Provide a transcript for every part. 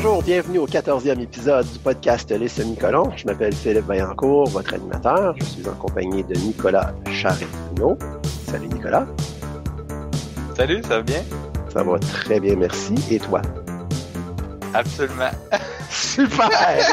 Bonjour, bienvenue au 14e épisode du podcast Les Semi-Colons. Je m'appelle Philippe Vaillancourt, votre animateur. Je suis en compagnie de Nicolas Charest-Pinault. Salut Nicolas. Salut, ça va bien? Ça va très bien, merci. Et toi? Absolument. Super!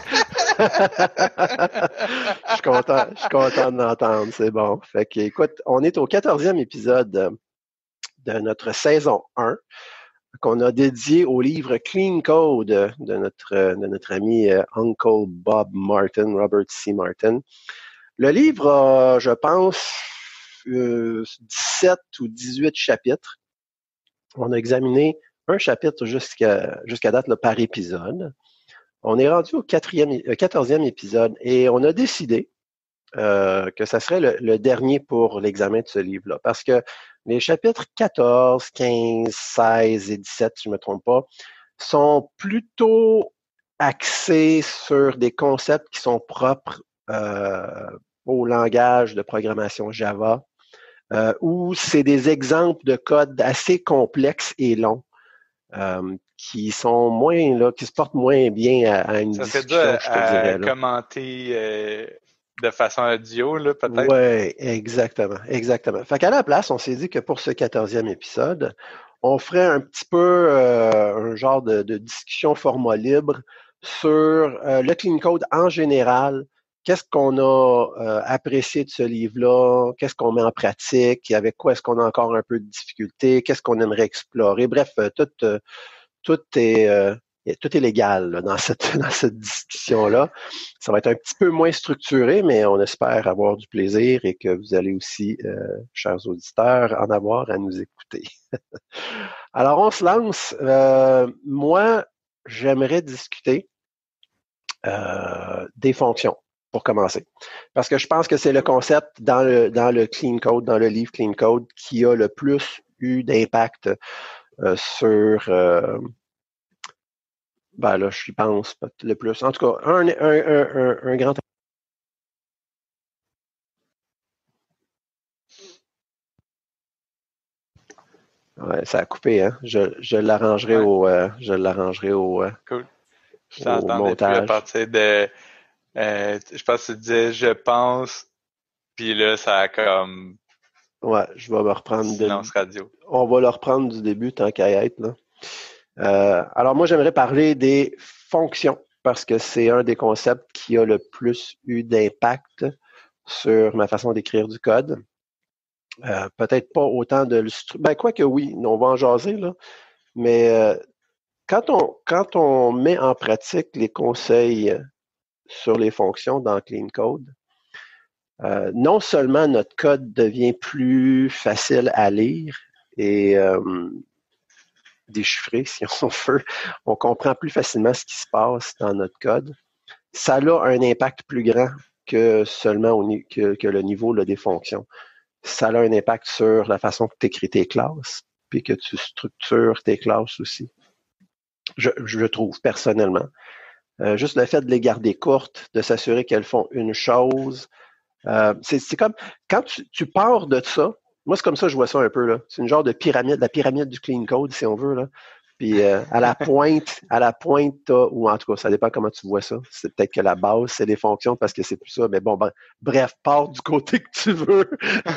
Je suis content de l'entendre, c'est bon. Fait que, écoute, on est au 14e épisode de notre saison 1 qu'on a dédié au livre Clean Code de notre ami Uncle Bob Martin, Robert C. Martin. Le livre a, je pense, 17 ou 18 chapitres. On a examiné un chapitre jusqu'à date là, par épisode. On est rendu au 14e épisode et on a décidé que ça serait le dernier pour l'examen de ce livre-là. Parce que les chapitres 14, 15, 16 et 17, si je ne me trompe pas, sont plutôt axés sur des concepts qui sont propres au langage de programmation Java, où c'est des exemples de code assez complexes et longs. Qui sont moins là, qui se portent moins bien à une ça discussion, fait dur je te dirais. À commenter de façon audio, là, peut-être? Oui, exactement. Fait qu'à la place, on s'est dit que pour ce 14e épisode, on ferait un petit peu un genre de discussion format libre sur le clean code en général. Qu'est-ce qu'on a apprécié de ce livre-là? Qu'est-ce qu'on met en pratique? Avec quoi est-ce qu'on a encore un peu de difficulté? Qu'est-ce qu'on aimerait explorer? Bref, tout est légal là, dans cette discussion-là. Ça va être un petit peu moins structuré, mais on espère avoir du plaisir et que vous allez aussi, chers auditeurs, en avoir à nous écouter. Alors, on se lance. Moi, j'aimerais discuter des fonctions pour commencer. Parce que je pense que c'est le concept dans le Clean Code, dans le livre Clean Code, qui a le plus eu d'impact sur... ben là, je pense le plus. En tout cas, un grand... Ouais, ça a coupé, hein? Je l'arrangerai Cool. Je au t'entendais plus à montage. partir de... je pense que tu disais « je pense », puis là, ça a comme Ouais, je vais me reprendre silence radio. on va le reprendre du début tant qu'à y être, là. Alors moi, j'aimerais parler des fonctions parce que c'est un des concepts qui a le plus eu d'impact sur ma façon d'écrire du code. Peut-être pas autant de... Ben, quoi que oui, on va en jaser, là. Mais quand on met en pratique les conseils sur les fonctions dans Clean Code, non seulement notre code devient plus facile à lire et déchiffrer, si on veut, on comprend plus facilement ce qui se passe dans notre code. Ça a un impact plus grand que seulement que le niveau là, des fonctions. Ça a un impact sur la façon que tu écris tes classes, puis que tu structures tes classes aussi. Je trouve, personnellement. Juste le fait de les garder courtes, de s'assurer qu'elles font une chose. C'est comme, quand tu pars de ça, moi, c'est comme ça que je vois ça un peu, là. C'est une genre de pyramide, la pyramide du clean code, si on veut, là. Puis à la pointe, ou en tout cas, ça dépend comment tu vois ça. C'est peut-être que la base, c'est les fonctions parce que c'est plus ça. Mais bon, bref, pars du côté que tu veux.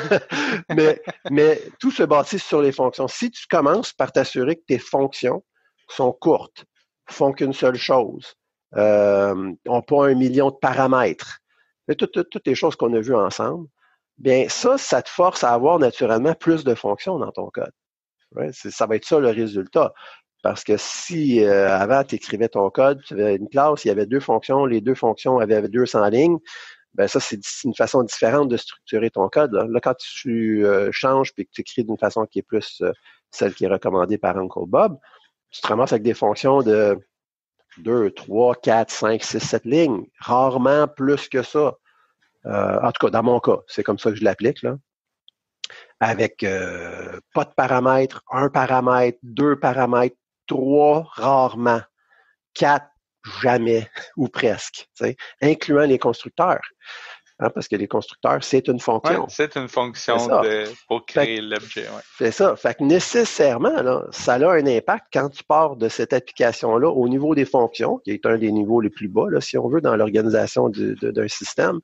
mais tout se bâtit sur les fonctions. Si tu commences par t'assurer que tes fonctions sont courtes, font qu'une seule chose, n'ont pas 1 million de paramètres, toutes les choses qu'on a vues ensemble, bien ça te force à avoir naturellement plus de fonctions dans ton code. Ouais, ça va être ça le résultat. Parce que si avant, tu écrivais ton code, tu avais une classe, il y avait 2 fonctions, les 2 fonctions avaient 200 lignes, ben ça, c'est une façon différente de structurer ton code. Là quand tu changes et que tu écris d'une façon qui est plus celle qui est recommandée par Uncle Bob, tu te ramasses avec des fonctions de 2, 3, 4, 5, 6, 7 lignes. Rarement plus que ça. En tout cas, dans mon cas, c'est comme ça que je l'applique, là. Avec pas de paramètres, 1 paramètre, 2 paramètres, 3 rarement, 4 jamais, ou presque, incluant les constructeurs. hein, parce que les constructeurs, c'est une Ouais, fonction. c'est une C'est fonction ça. pour Fait créer l'objet, ouais. C'est ça. Fait que nécessairement, là, ça a un impact quand tu pars de cette application-là au niveau des fonctions, qui est un des niveaux les plus bas, là, si on veut, dans l'organisation d'un système.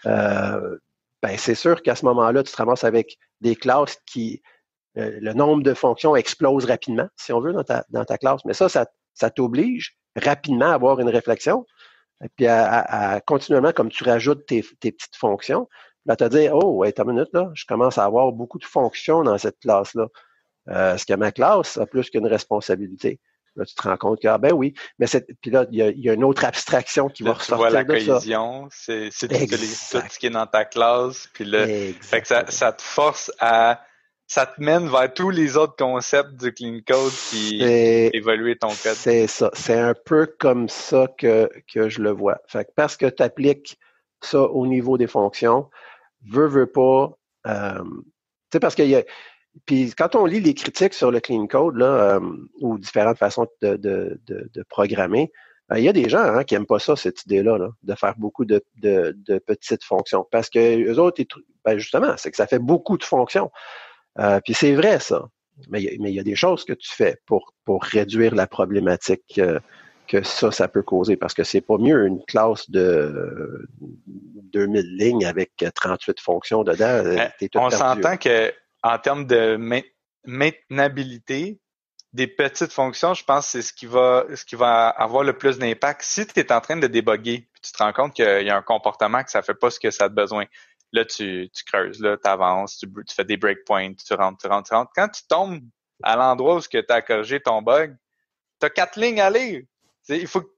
Ben, c'est sûr qu'à ce moment-là, tu te ramasses avec des classes qui, le nombre de fonctions explose rapidement, si on veut, dans ta classe. Mais ça t'oblige rapidement à avoir une réflexion, et puis à continuellement, comme tu rajoutes tes petites fonctions, là, te dire, oh, wait a minute, là, je commence à avoir beaucoup de fonctions dans cette classe-là. Est-ce que ma classe a plus qu'une responsabilité? Là, tu te rends compte que, ah ben oui, mais puis là, il y a une autre abstraction qui va Là, tu vois la ressortir de ça. cohésion, c'est tu utilises tout Exact. ce qui est dans ta classe, puis là, fait que Exactement. ça te force ça te mène vers tous les autres concepts du clean code qui font C'est, évoluer ton code. c'est ça. C'est un peu comme ça que je le vois. Fait que parce que tu appliques ça au niveau des fonctions, veux pas, tu sais, parce qu'il y a, puis quand on lit les critiques sur le clean code, là, ou différentes façons de programmer, il y a des gens hein, qui n'aiment pas ça, cette idée-là, là, de faire beaucoup de petites fonctions. Parce que eux autres, ben justement, c'est que ça fait beaucoup de fonctions. Puis c'est vrai, ça. Mais il y a des choses que tu fais pour réduire la problématique que ça peut causer. Parce que c'est pas mieux une classe de 2000 lignes avec 38 fonctions dedans. T'es tout On perdu. s'entend que en termes de maintenabilité, des petites fonctions, je pense que c'est ce qui va avoir le plus d'impact. Si tu es en train de déboguer, puis tu te rends compte qu'il y a un comportement que ça fait pas ce que ça a besoin, là, tu creuses, là, tu avances, tu fais des breakpoints, tu rentres, tu rentres, tu rentres. Quand tu tombes à l'endroit où tu as corrigé ton bug, tu as 4 lignes à lire. Il faut que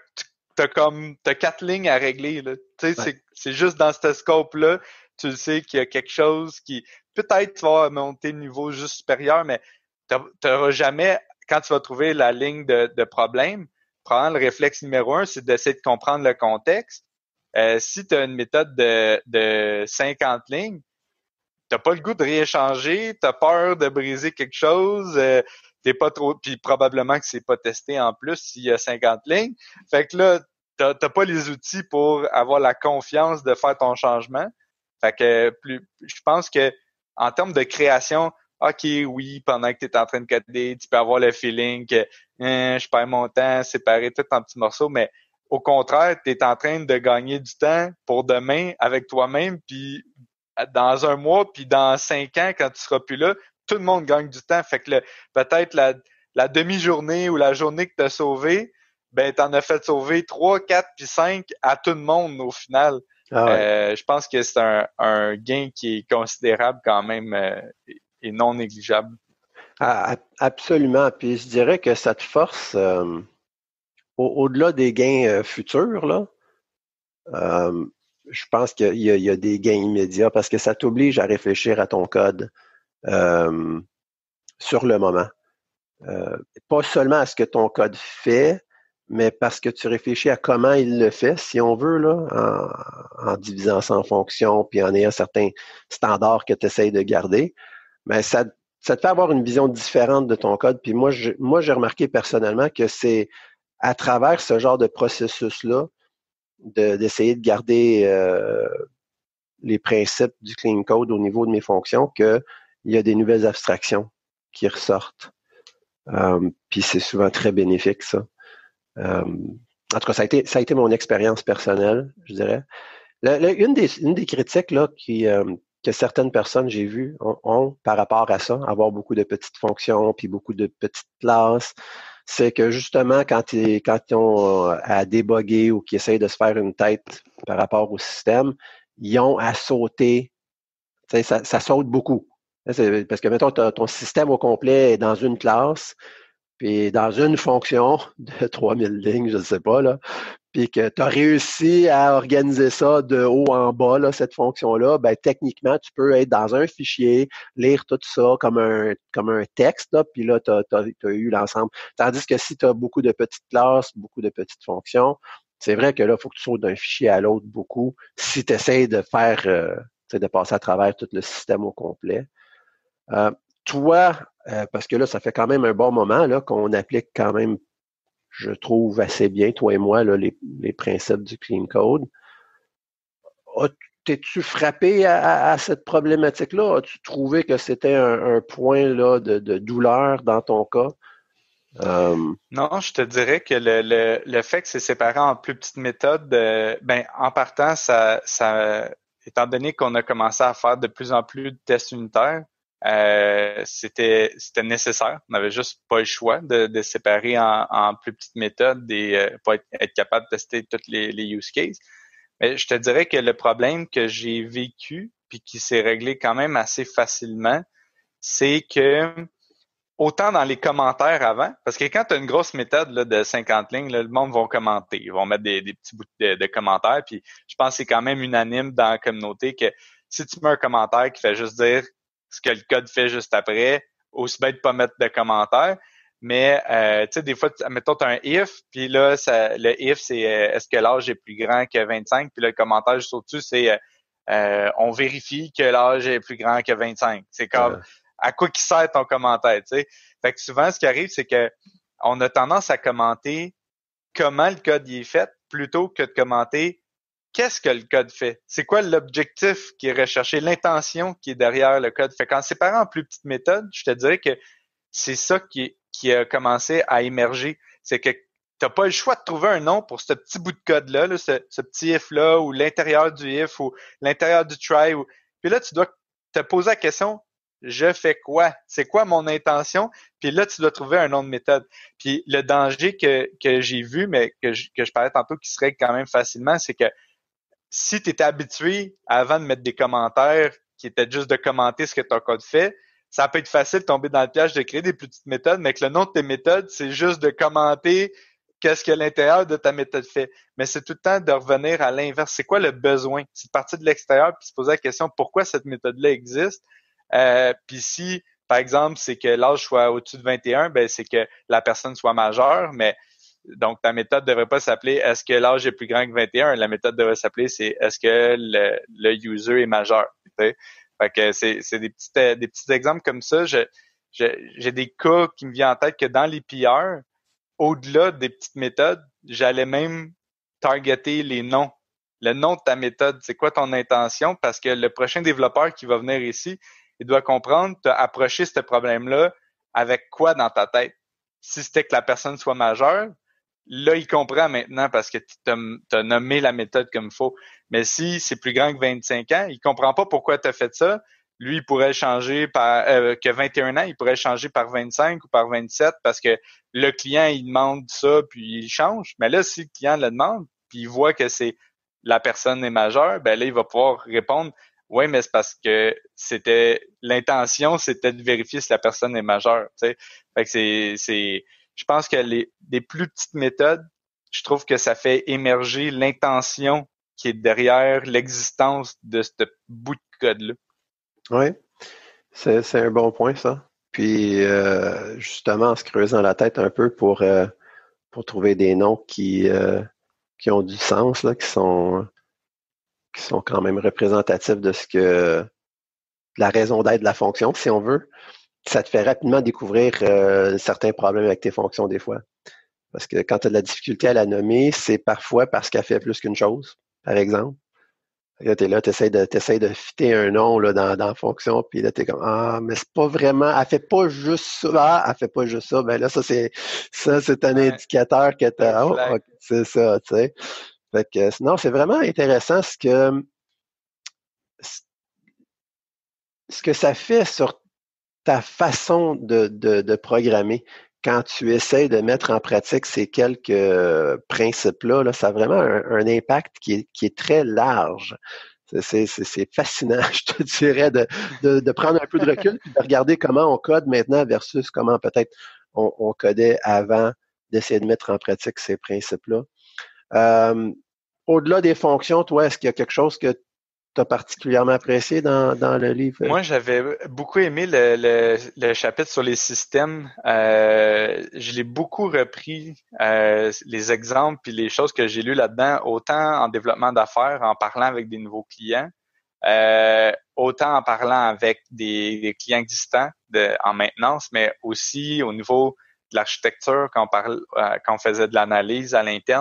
t'as 4 lignes à régler. Là. Ouais. C'est juste dans ce scope-là, tu le sais qu'il y a quelque chose qui. Peut-être tu vas monter le niveau juste supérieur, mais tu n'auras jamais, quand tu vas trouver la ligne de problème, probablement le réflexe numéro 1, c'est d'essayer de comprendre le contexte. Si tu as une méthode de 50 lignes, t'as pas le goût de rééchanger, t'as peur de briser quelque chose, t'es pas trop, puis probablement que c'est pas testé en plus s'il y a 50 lignes. Fait que là, t'as pas les outils pour avoir la confiance de faire ton changement. Fait que je pense que en termes de création, ok, oui, pendant que tu es en train de coder, tu peux avoir le feeling que je perds mon temps, séparer tout en petits morceaux, mais au contraire, tu es en train de gagner du temps pour demain avec toi-même, puis dans un mois, puis dans 5 ans, quand tu seras plus là, tout le monde gagne du temps. Fait que peut-être la demi-journée ou la journée que tu as sauvée, ben, t'en as fait sauver 3, 4, puis 5 à tout le monde au final. Ah ouais. Je pense que c'est un gain qui est considérable quand même et non négligeable. Absolument. Puis je dirais que ça te force, au-delà des gains futurs, là, euh, je pense qu'il y a des gains immédiats parce que ça t'oblige à réfléchir à ton code euh, sur le moment. Pas seulement à ce que ton code fait, mais parce que tu réfléchis à comment il le fait, si on veut, là, en divisant ça en fonctions, puis en ayant certains standards que tu essayes de garder. Mais ça te fait avoir une vision différente de ton code. Puis moi, j'ai remarqué personnellement que c'est à travers ce genre de processus-là, d'essayer de garder les principes du clean code au niveau de mes fonctions, qu'il y a des nouvelles abstractions qui ressortent. Puis c'est souvent très bénéfique, ça. En tout cas, ça a été mon expérience personnelle, je dirais. Une des critiques là, que certaines personnes, j'ai vues, ont par rapport à ça, avoir beaucoup de petites fonctions puis beaucoup de petites classes, c'est que justement, quand ils ont à déboguer ou qu'ils essayent de se faire une tête par rapport au système, ils ont à sauter. Ça saute beaucoup. Parce que, mettons, ton système au complet est dans une classe, puis dans une fonction de 3000 lignes, je ne sais pas, là, puis que tu as réussi à organiser ça de haut en bas, là, cette fonction-là, ben, techniquement, tu peux être dans un fichier, lire tout ça comme un texte, là, puis là, tu as eu l'ensemble. Tandis que si tu as beaucoup de petites classes, beaucoup de petites fonctions, c'est vrai que là, il faut que tu sautes d'un fichier à l'autre beaucoup si tu essaies de faire, de passer à travers tout le système au complet. Euh, Toi, parce que là, ça fait quand même un bon moment là, qu'on applique quand même, je trouve, assez bien, toi et moi, là, les principes du clean code. t'es-tu frappé à cette problématique-là? As-tu trouvé que c'était un point là, de douleur dans ton cas? Non, je te dirais que le fait que c'est séparé en plus petites méthodes, en partant, étant donné qu'on a commencé à faire de plus en plus de tests unitaires, c'était nécessaire. On n'avait juste pas le choix de séparer en plus petites méthodes et pour être capable de tester toutes les use cases. Mais je te dirais que le problème que j'ai vécu puis qui s'est réglé quand même assez facilement, c'est que autant dans les commentaires avant, parce que quand tu as une grosse méthode là, de 50 lignes, là, le monde va commenter. Ils vont mettre des petits bouts de commentaires. Puis je pense que c'est quand même unanime dans la communauté que si tu mets un commentaire qui fait juste dire ce que le code fait juste après, aussi bien de pas mettre de commentaires. Mais tu sais, des fois, mettons, tu as un if, puis là, le if, c'est est-ce que l'âge est plus grand que 25? Puis là, le commentaire juste au-dessus, c'est on vérifie que l'âge est plus grand que 25. C'est comme à quoi qui sert ton commentaire, tu sais. Fait que souvent, ce qui arrive, c'est que on a tendance à commenter comment le code y est fait plutôt que de commenter qu'est-ce que le code fait. C'est quoi l'objectif qui est recherché, l'intention qui est derrière le code. Fait qu'en séparant en plus petites méthodes, je te dirais que c'est ça qui a commencé à émerger. C'est que t'as pas le choix de trouver un nom pour ce petit bout de code-là, là, ce petit if-là, ou l'intérieur du if, ou l'intérieur du try. Puis là, tu dois te poser la question, je fais quoi? C'est quoi mon intention? Puis là, tu dois trouver un nom de méthode. Puis le danger que j'ai vu, mais que je parlais tantôt qui se règle quand même facilement, c'est que si tu étais habitué avant de mettre des commentaires qui étaient juste de commenter ce que ton code fait, ça peut être facile de tomber dans le piège de créer des plus petites méthodes, mais que le nom de tes méthodes, c'est juste de commenter qu'est-ce que l'intérieur de ta méthode fait. Mais c'est tout le temps de revenir à l'inverse. C'est quoi le besoin? C'est de partir de l'extérieur puis se poser la question pourquoi cette méthode-là existe. Puis si, par exemple, c'est que l'âge soit au-dessus de 21, ben c'est que la personne soit majeure, mais donc ta méthode devrait pas s'appeler est-ce que l'âge est plus grand que 21? La méthode devrait s'appeler c'est est-ce que le user est majeur? T'sais? Fait que c'est des petits exemples comme ça. J'ai des cas qui me viennent en tête que dans les PR, au-delà des petites méthodes, j'allais même targeter les noms. Le nom de ta méthode, c'est quoi ton intention? Parce que le prochain développeur qui va venir ici, il doit comprendre, tu as approché ce problème-là avec quoi dans ta tête? Si c'était que la personne soit majeure, là, il comprend maintenant parce que tu as nommé la méthode comme il faut. Mais si c'est plus grand que 25 ans, il comprend pas pourquoi tu as fait ça. Lui, il pourrait changer par que 21 ans, il pourrait changer par 25 ou par 27 parce que le client, il demande ça, puis il change. Mais là, si le client le demande, puis il voit que c'est la personne est majeure, ben là, il va pouvoir répondre oui, mais c'est parce que l'intention, c'était de vérifier si la personne est majeure. Tu sais. Fait que je pense que des plus petites méthodes, je trouve que ça fait émerger l'intention qui est derrière l'existence de ce bout de code-là. Oui, c'est un bon point, ça. Puis, justement, en se creusant la tête un peu pour trouver des noms qui ont du sens, là, qui sont quand même représentatifs de la raison d'être de la fonction, si on veut, ça te fait rapidement découvrir certains problèmes avec tes fonctions des fois. Parce que quand tu as de la difficulté à la nommer, c'est parfois parce qu'elle fait plus qu'une chose, par exemple. Là, tu es là, tu essaies de fitter un nom là, dans la fonction, puis là, tu es comme ah, mais c'est pas vraiment, elle fait pas juste ça, elle fait pas juste ça. Ben là, ça, c'est un indicateur que tu as. Oh, okay, c'est ça, tu sais. Fait que non, c'est vraiment intéressant ce que ça fait sur ta façon de programmer. Quand tu essaies de mettre en pratique ces quelques principes-là, là, ça a vraiment un impact qui est très large. C'est fascinant, je te dirais, de prendre un peu de recul et de regarder comment on code maintenant versus comment peut-être on codait avant d'essayer de mettre en pratique ces principes-là. Au-delà des fonctions, toi, est-ce qu'il y a quelque chose que tu as particulièrement apprécié dans le livre? Moi, j'avais beaucoup aimé le chapitre sur les systèmes. Je l'ai beaucoup repris, les exemples puis les choses que j'ai lues là-dedans, autant en développement d'affaires, en parlant avec des nouveaux clients, autant en parlant avec des clients existants en maintenance, mais aussi au niveau de l'architecture quand on faisait de l'analyse à l'interne.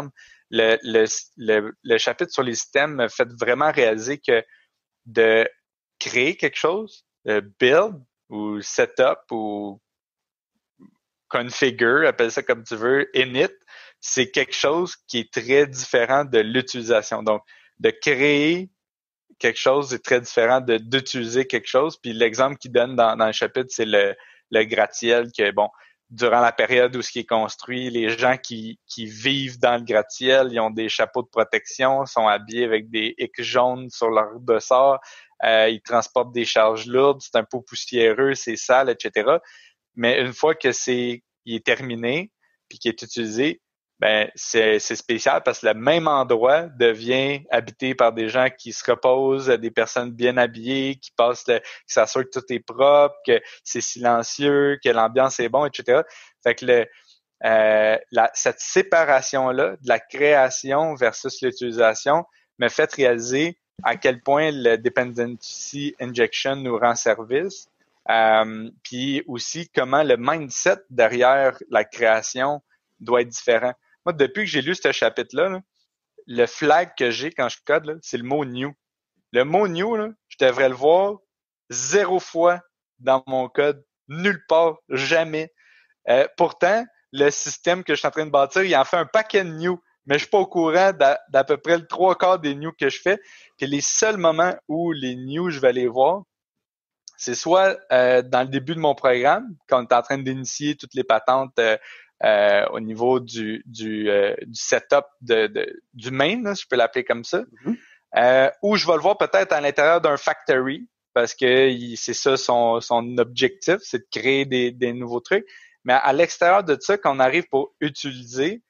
le chapitre sur les systèmes m'a fait vraiment réaliser que de créer quelque chose, build ou setup ou configure, appelle ça comme tu veux, init, c'est quelque chose qui est très différent de l'utilisation. Donc, de créer quelque chose est très différent d'utiliser quelque chose. Puis l'exemple qu'il donne dans le chapitre, c'est le gratte-ciel que, bon, durant la période où ce qui est construit, les gens qui vivent dans le gratte-ciel, ils ont des chapeaux de protection, sont habillés avec des X jaunes sur leur dossard, ils transportent des charges lourdes, c'est un peu poussiéreux, c'est sale, etc. Mais une fois que il est terminé puis qu'il est utilisé, ben c'est spécial parce que le même endroit devient habité par des gens qui se reposent, des personnes bien habillées, qui s'assurent que tout est propre, que c'est silencieux, que l'ambiance est bon, etc. Fait que cette séparation-là de la création versus l'utilisation me fait réaliser à quel point le dependency injection nous rend service. Puis aussi comment le mindset derrière la création doit être différent. Moi, depuis que j'ai lu ce chapitre-là, le flag que j'ai quand je code, là, c'est le mot new. Le mot new, là, je devrais le voir 0 fois dans mon code, nulle part, jamais. Pourtant, le système que je suis en train de bâtir, il en fait un paquet de new, mais je suis pas au courant d'à peu près le 3/4 des new que je fais. Puis les seuls moments où les new, je vais les voir, c'est soit dans le début de mon programme, quand on est en train d'initier toutes les patentes au niveau du setup du main, là, si je peux l'appeler comme ça, ou je vais le voir peut-être à l'intérieur d'un factory, parce que c'est ça son objectif, c'est de créer des nouveaux trucs. Mais à l'extérieur de ça, quand on arrive pour utiliser,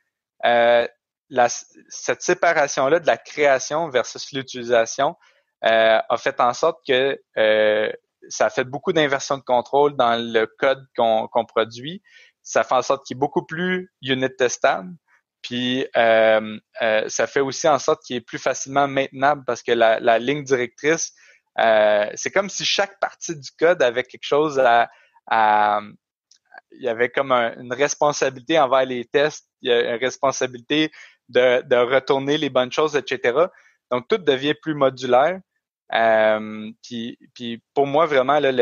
cette séparation-là de la création versus l'utilisation a fait en sorte que ça a fait beaucoup d'inversions de contrôle dans le code qu'on produit. Ça fait en sorte qu'il est beaucoup plus unit testable. Puis ça fait aussi en sorte qu'il est plus facilement maintenable parce que la ligne directrice, c'est comme si chaque partie du code avait quelque chose il y avait comme une responsabilité envers les tests, il y a une responsabilité de retourner les bonnes choses, etc. Donc tout devient plus modulaire. Puis pour moi, vraiment, là,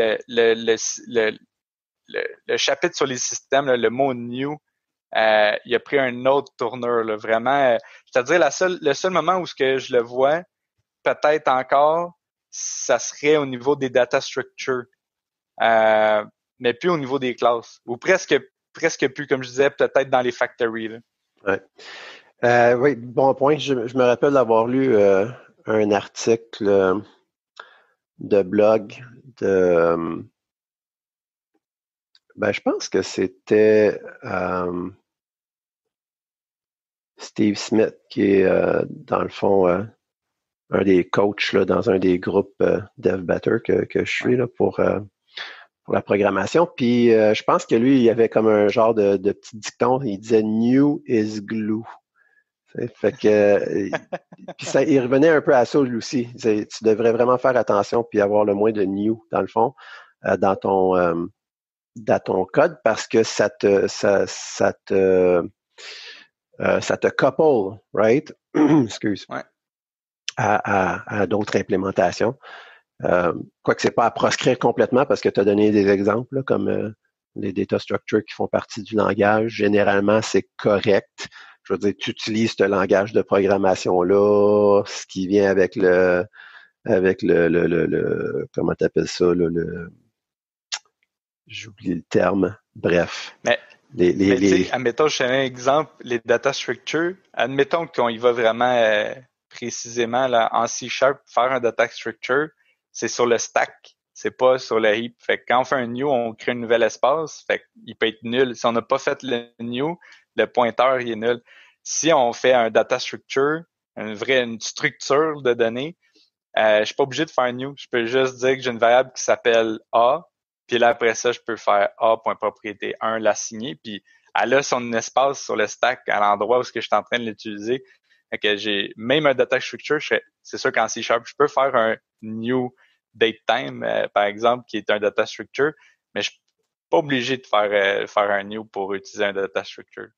le chapitre sur les systèmes, là, le mot new, il a pris un autre tournure. Là, vraiment, c'est-à-dire le seul moment où ce que je le vois, peut-être encore, ça serait au niveau des data structures. Mais plus au niveau des classes. Ou presque plus, comme je disais, peut-être dans les factories. Là. Ouais. Oui, bon point. Je me rappelle d'avoir lu un article de blog de je pense que c'était Steve Smith qui est dans le fond un des coachs là, dans un des groupes DevBetter que je suis là, pour la programmation. Puis je pense que lui, il y avait comme un genre de petit dicton. Il disait New is glue. Fait que puis ça, il revenait un peu à ça lui aussi. Tu devrais vraiment faire attention puis avoir le moins de new dans le fond dans ton code parce que ça te couple, right? Excuse. Ouais. À d'autres implémentations. Quoique c'est pas à proscrire complètement parce que tu as donné des exemples là, comme les data structures qui font partie du langage. Généralement, c'est correct. Je veux dire, tu utilises ce langage de programmation-là, ce qui vient avec le comment t'appelles ça, j'oublie le terme. Bref. Mais admettons, je fais un exemple, les data structures, admettons qu'on y va vraiment précisément là, en C#, faire un data structure, c'est sur le stack, c'est pas sur le heap. Fait que quand on fait un new, on crée un nouvel espace, fait qu'il peut être nul. Si on n'a pas fait le new, le pointeur il est nul. Si on fait un data structure, une structure de données, je suis pas obligé de faire un new. Je peux juste dire que j'ai une variable qui s'appelle A, puis là après ça, je peux faire A.propriété 1, l'assigner, puis elle a son espace sur le stack à l'endroit où je suis en train de l'utiliser. Fait que j'ai même un data structure, c'est sûr qu'en C#, je peux faire un new datetime, par exemple, qui est un data structure, mais je suis pas obligé de faire un new pour utiliser un data structure.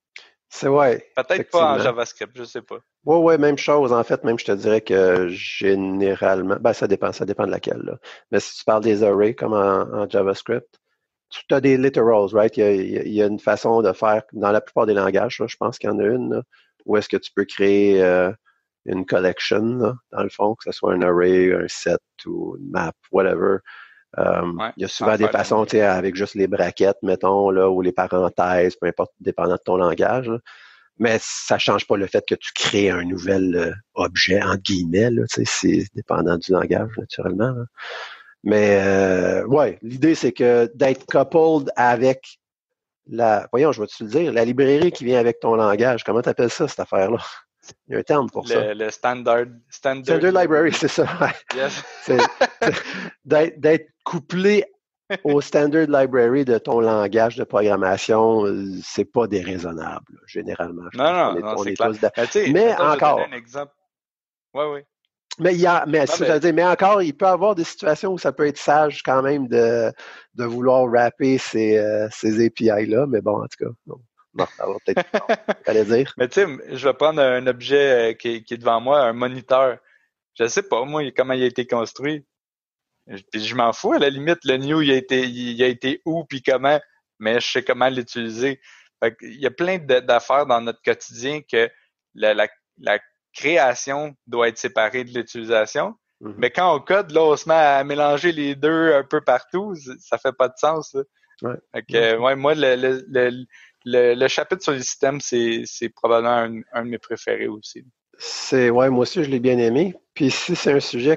C'est ouais, Peut-être pas en effectivement. JavaScript, je sais pas. Ouais, même chose. En fait, même je te dirais que généralement, ben ça dépend de laquelle, là. Mais si tu parles des arrays comme en JavaScript, tu as des literals, right? Il y a une façon de faire dans la plupart des langages, là, je pense qu'il y en a une, là, où est-ce que tu peux créer une collection, là, dans le fond, que ce soit un array, un set ou une map, whatever. Ouais, Il y a sans souvent des faire de façons, lien. tu sais, avec juste les brackets, mettons, là, ou les parenthèses, peu importe, dépendant de ton langage, là. Mais ça change pas le fait que tu crées un nouvel objet, entre guillemets, là, tu sais, c'est dépendant du langage, naturellement, là. Mais ouais, l'idée, c'est que d'être coupled avec voyons, je vais te le dire, la librairie qui vient avec ton langage, comment tu appelles ça, cette affaire-là? Il y a un terme pour ça. Le standard Standard Library, library. c'est ça. Ouais. Yes. C'est d'être couplé au Standard Library de ton langage de programmation, c'est pas déraisonnable, généralement. Je pense Non, on c'est est clair. tous d'accord. Mais tu sais, Mais mettons, je vais donner un encore, exemple. Oui. mais Non, ce que j'allais dire, mais encore, il peut y avoir des situations où ça peut être sage quand même de vouloir wrapper ces API-là, mais bon, en tout cas, on en reparlera peut-être plus tard. T'allais dire? mais tu sais, je vais prendre un objet qui est devant moi, un moniteur. Je sais pas, moi, comment il a été construit. Je m'en fous, à la limite, le new, il a été où puis comment, mais je sais comment l'utiliser. Fait il y a plein d'affaires dans notre quotidien que la création doit être séparée de l'utilisation. Mm-hmm. Mais quand on code, là, on se met à mélanger les deux un peu partout, ça fait pas de sens, là. Ouais. Fait que, ouais, moi, le chapitre sur les systèmes, c'est probablement un de mes préférés aussi. Ouais, moi aussi, je l'ai bien aimé. Puis si c'est un sujet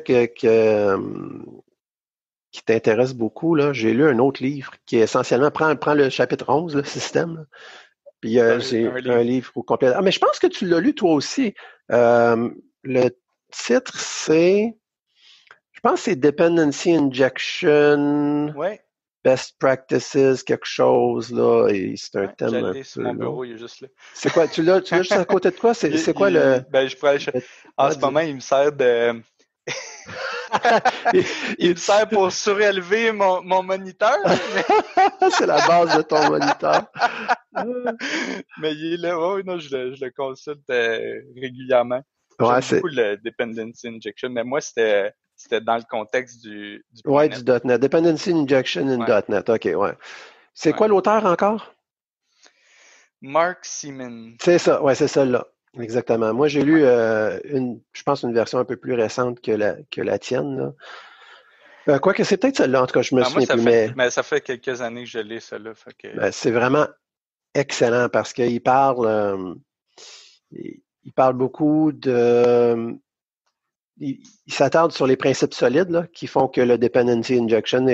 qui t'intéresse beaucoup, là, j'ai lu un autre livre qui est essentiellement, prends le chapitre 11, le système, là, puis Un c'est un livre. livre au complet. Ah, mais je pense que tu l'as lu toi aussi. Euh, le titre, je pense que c'est Dependency Injection, Ouais. Best Practices, quelque chose, là, et c'est un Ouais, je thème un l'ai sur peu mon long. bureau, il est juste là. C'est quoi, tu l'as juste à côté de quoi? C'est quoi Ben, je pourrais en ouais, ce moment, il me sert de, il me sert pour surélever mon moniteur, mais, c'est la base de ton moniteur. mais il est là. Oh, non, je le consulte régulièrement. Ouais, J'aime beaucoup le dependency injection, mais moi, c'était dans le contexte du point ouais, .NET. du .NET. Dependency Injection in Ouais, .NET. OK, ouais. C'est ouais. quoi l'auteur encore? Mark Seaman. C'est ça, ouais, c'est celle-là. Exactement. Moi, j'ai Ouais. lu je pense, une version un peu plus récente que la tienne, là. Quoique c'est peut-être celle-là, en tout cas, je me Ah, moi, souviens plus, mais ça fait quelques années que je l'ai, celle-là. Fait que, c'est vraiment excellent parce il parle beaucoup il s'attarde sur les principes solides là, qui font que le dependency injection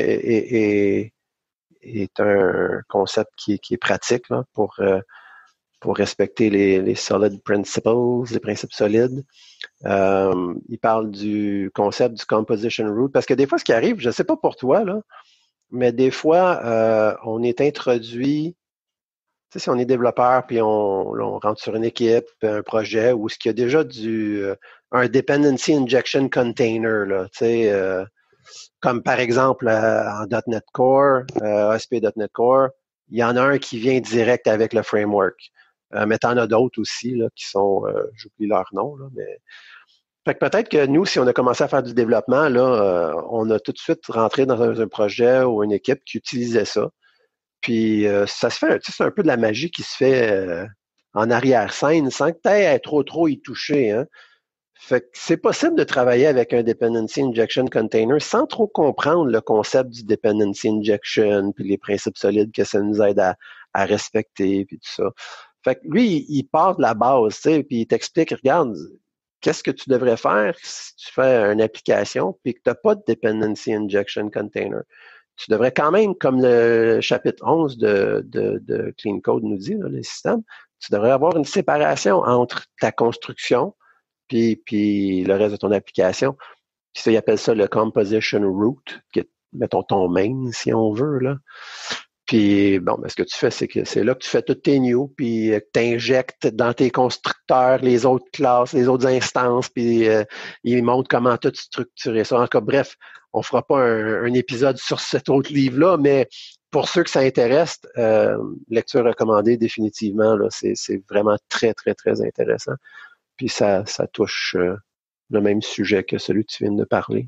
est un concept qui est pratique là, pour respecter les solid principles, les principes solides. Il parle du concept du composition root, parce que des fois, ce qui arrive, je ne sais pas pour toi, là, mais des fois, on est introduit, tu sais, si on est développeur, puis on rentre sur une équipe, un projet, où ce qu'il y a déjà un dependency injection container, là, tu sais, comme par exemple en .NET Core, ASP.NET Core, il y en a un qui vient direct avec le framework. Mais tu en as d'autres aussi là, qui sont, j'oublie leur nom, là, mais fait que peut-être que nous, si on a commencé à faire du développement, là, on a tout de suite rentré dans un projet ou une équipe qui utilisait ça. Puis ça se fait, tu sais, c'est un peu de la magie qui se fait en arrière-scène sans que tu aies à trop y toucher, hein. Fait que c'est possible de travailler avec un dependency injection container sans trop comprendre le concept du dependency injection puis les principes solides que ça nous aide à respecter puis tout ça. Fait que lui, il part de la base, tu sais, puis il t'explique, regarde, qu'est-ce que tu devrais faire si tu fais une application puis que tu n'as pas de dependency injection container. Tu devrais quand même, comme le chapitre 11 de Clean Code nous dit, là, le système, tu devrais avoir une séparation entre ta construction puis le reste de ton application. Puis ça, ils appellent ça le composition root, qui est, mettons, ton main, si on veut, là. Puis, bon, ben, ce que tu fais, c'est que c'est là que tu fais toutes tes new, puis tu injectes dans tes constructeurs les autres classes, les autres instances, puis ils montrent comment tout structurer ça. En tout cas, bref, on fera pas un épisode sur cet autre livre-là, mais pour ceux que ça intéresse, lecture recommandée définitivement, là, c'est vraiment très, très, très intéressant. Puis ça touche le même sujet que celui que tu viens de parler.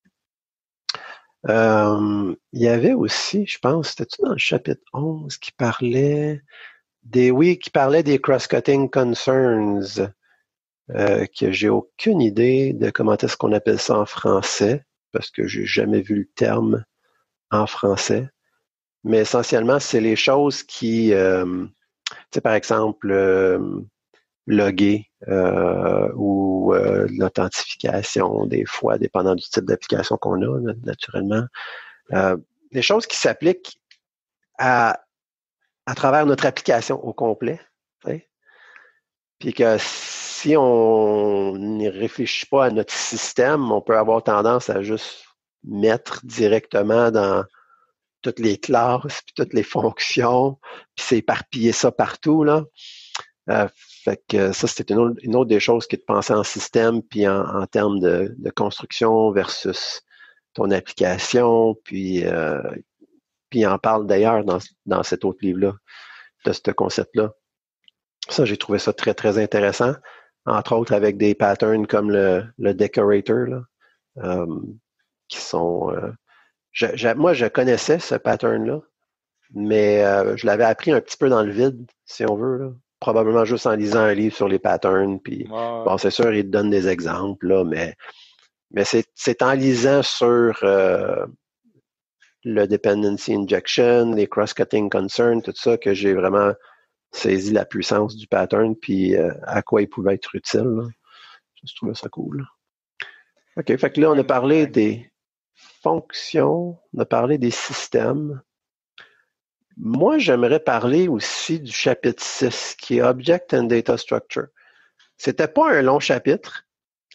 Il y avait aussi, je pense, c'était-tu dans le chapitre 11 qui parlait des cross-cutting concerns, que j'ai aucune idée de comment est-ce qu'on appelle ça en français, parce que j'ai jamais vu le terme en français. Mais essentiellement, c'est les choses qui, tu sais, par exemple, loguer ou l'authentification, des fois, dépendant du type d'application qu'on a, naturellement. Des choses qui s'appliquent à travers notre application au complet. T'sais. Puis que si on n'y réfléchit pas à notre système, on peut avoir tendance à juste mettre directement dans toutes les classes, puis toutes les fonctions, puis s'éparpiller ça partout, là. Fait que ça, c'était une autre des choses qui est de penser en système, puis en termes de construction versus ton application, puis il en parle d'ailleurs dans cet autre livre-là, de ce concept-là. Ça, j'ai trouvé ça très, très intéressant, entre autres avec des patterns comme le decorator, là, qui sont... moi, je connaissais ce pattern-là, mais je l'avais appris un petit peu dans le vide, si on veut, là. Probablement juste en lisant un livre sur les patterns, puis bon, c'est sûr, il te donne des exemples, là, mais c'est en lisant sur le dependency injection, les cross-cutting concerns, tout ça, que j'ai vraiment saisi la puissance du pattern, puis à quoi il pouvait être utile, là. Je trouvais ça cool. OK, fait que là, on a parlé des fonctions, on a parlé des systèmes. Moi, j'aimerais parler aussi du chapitre 6, qui est Object and Data Structure. C'était pas un long chapitre,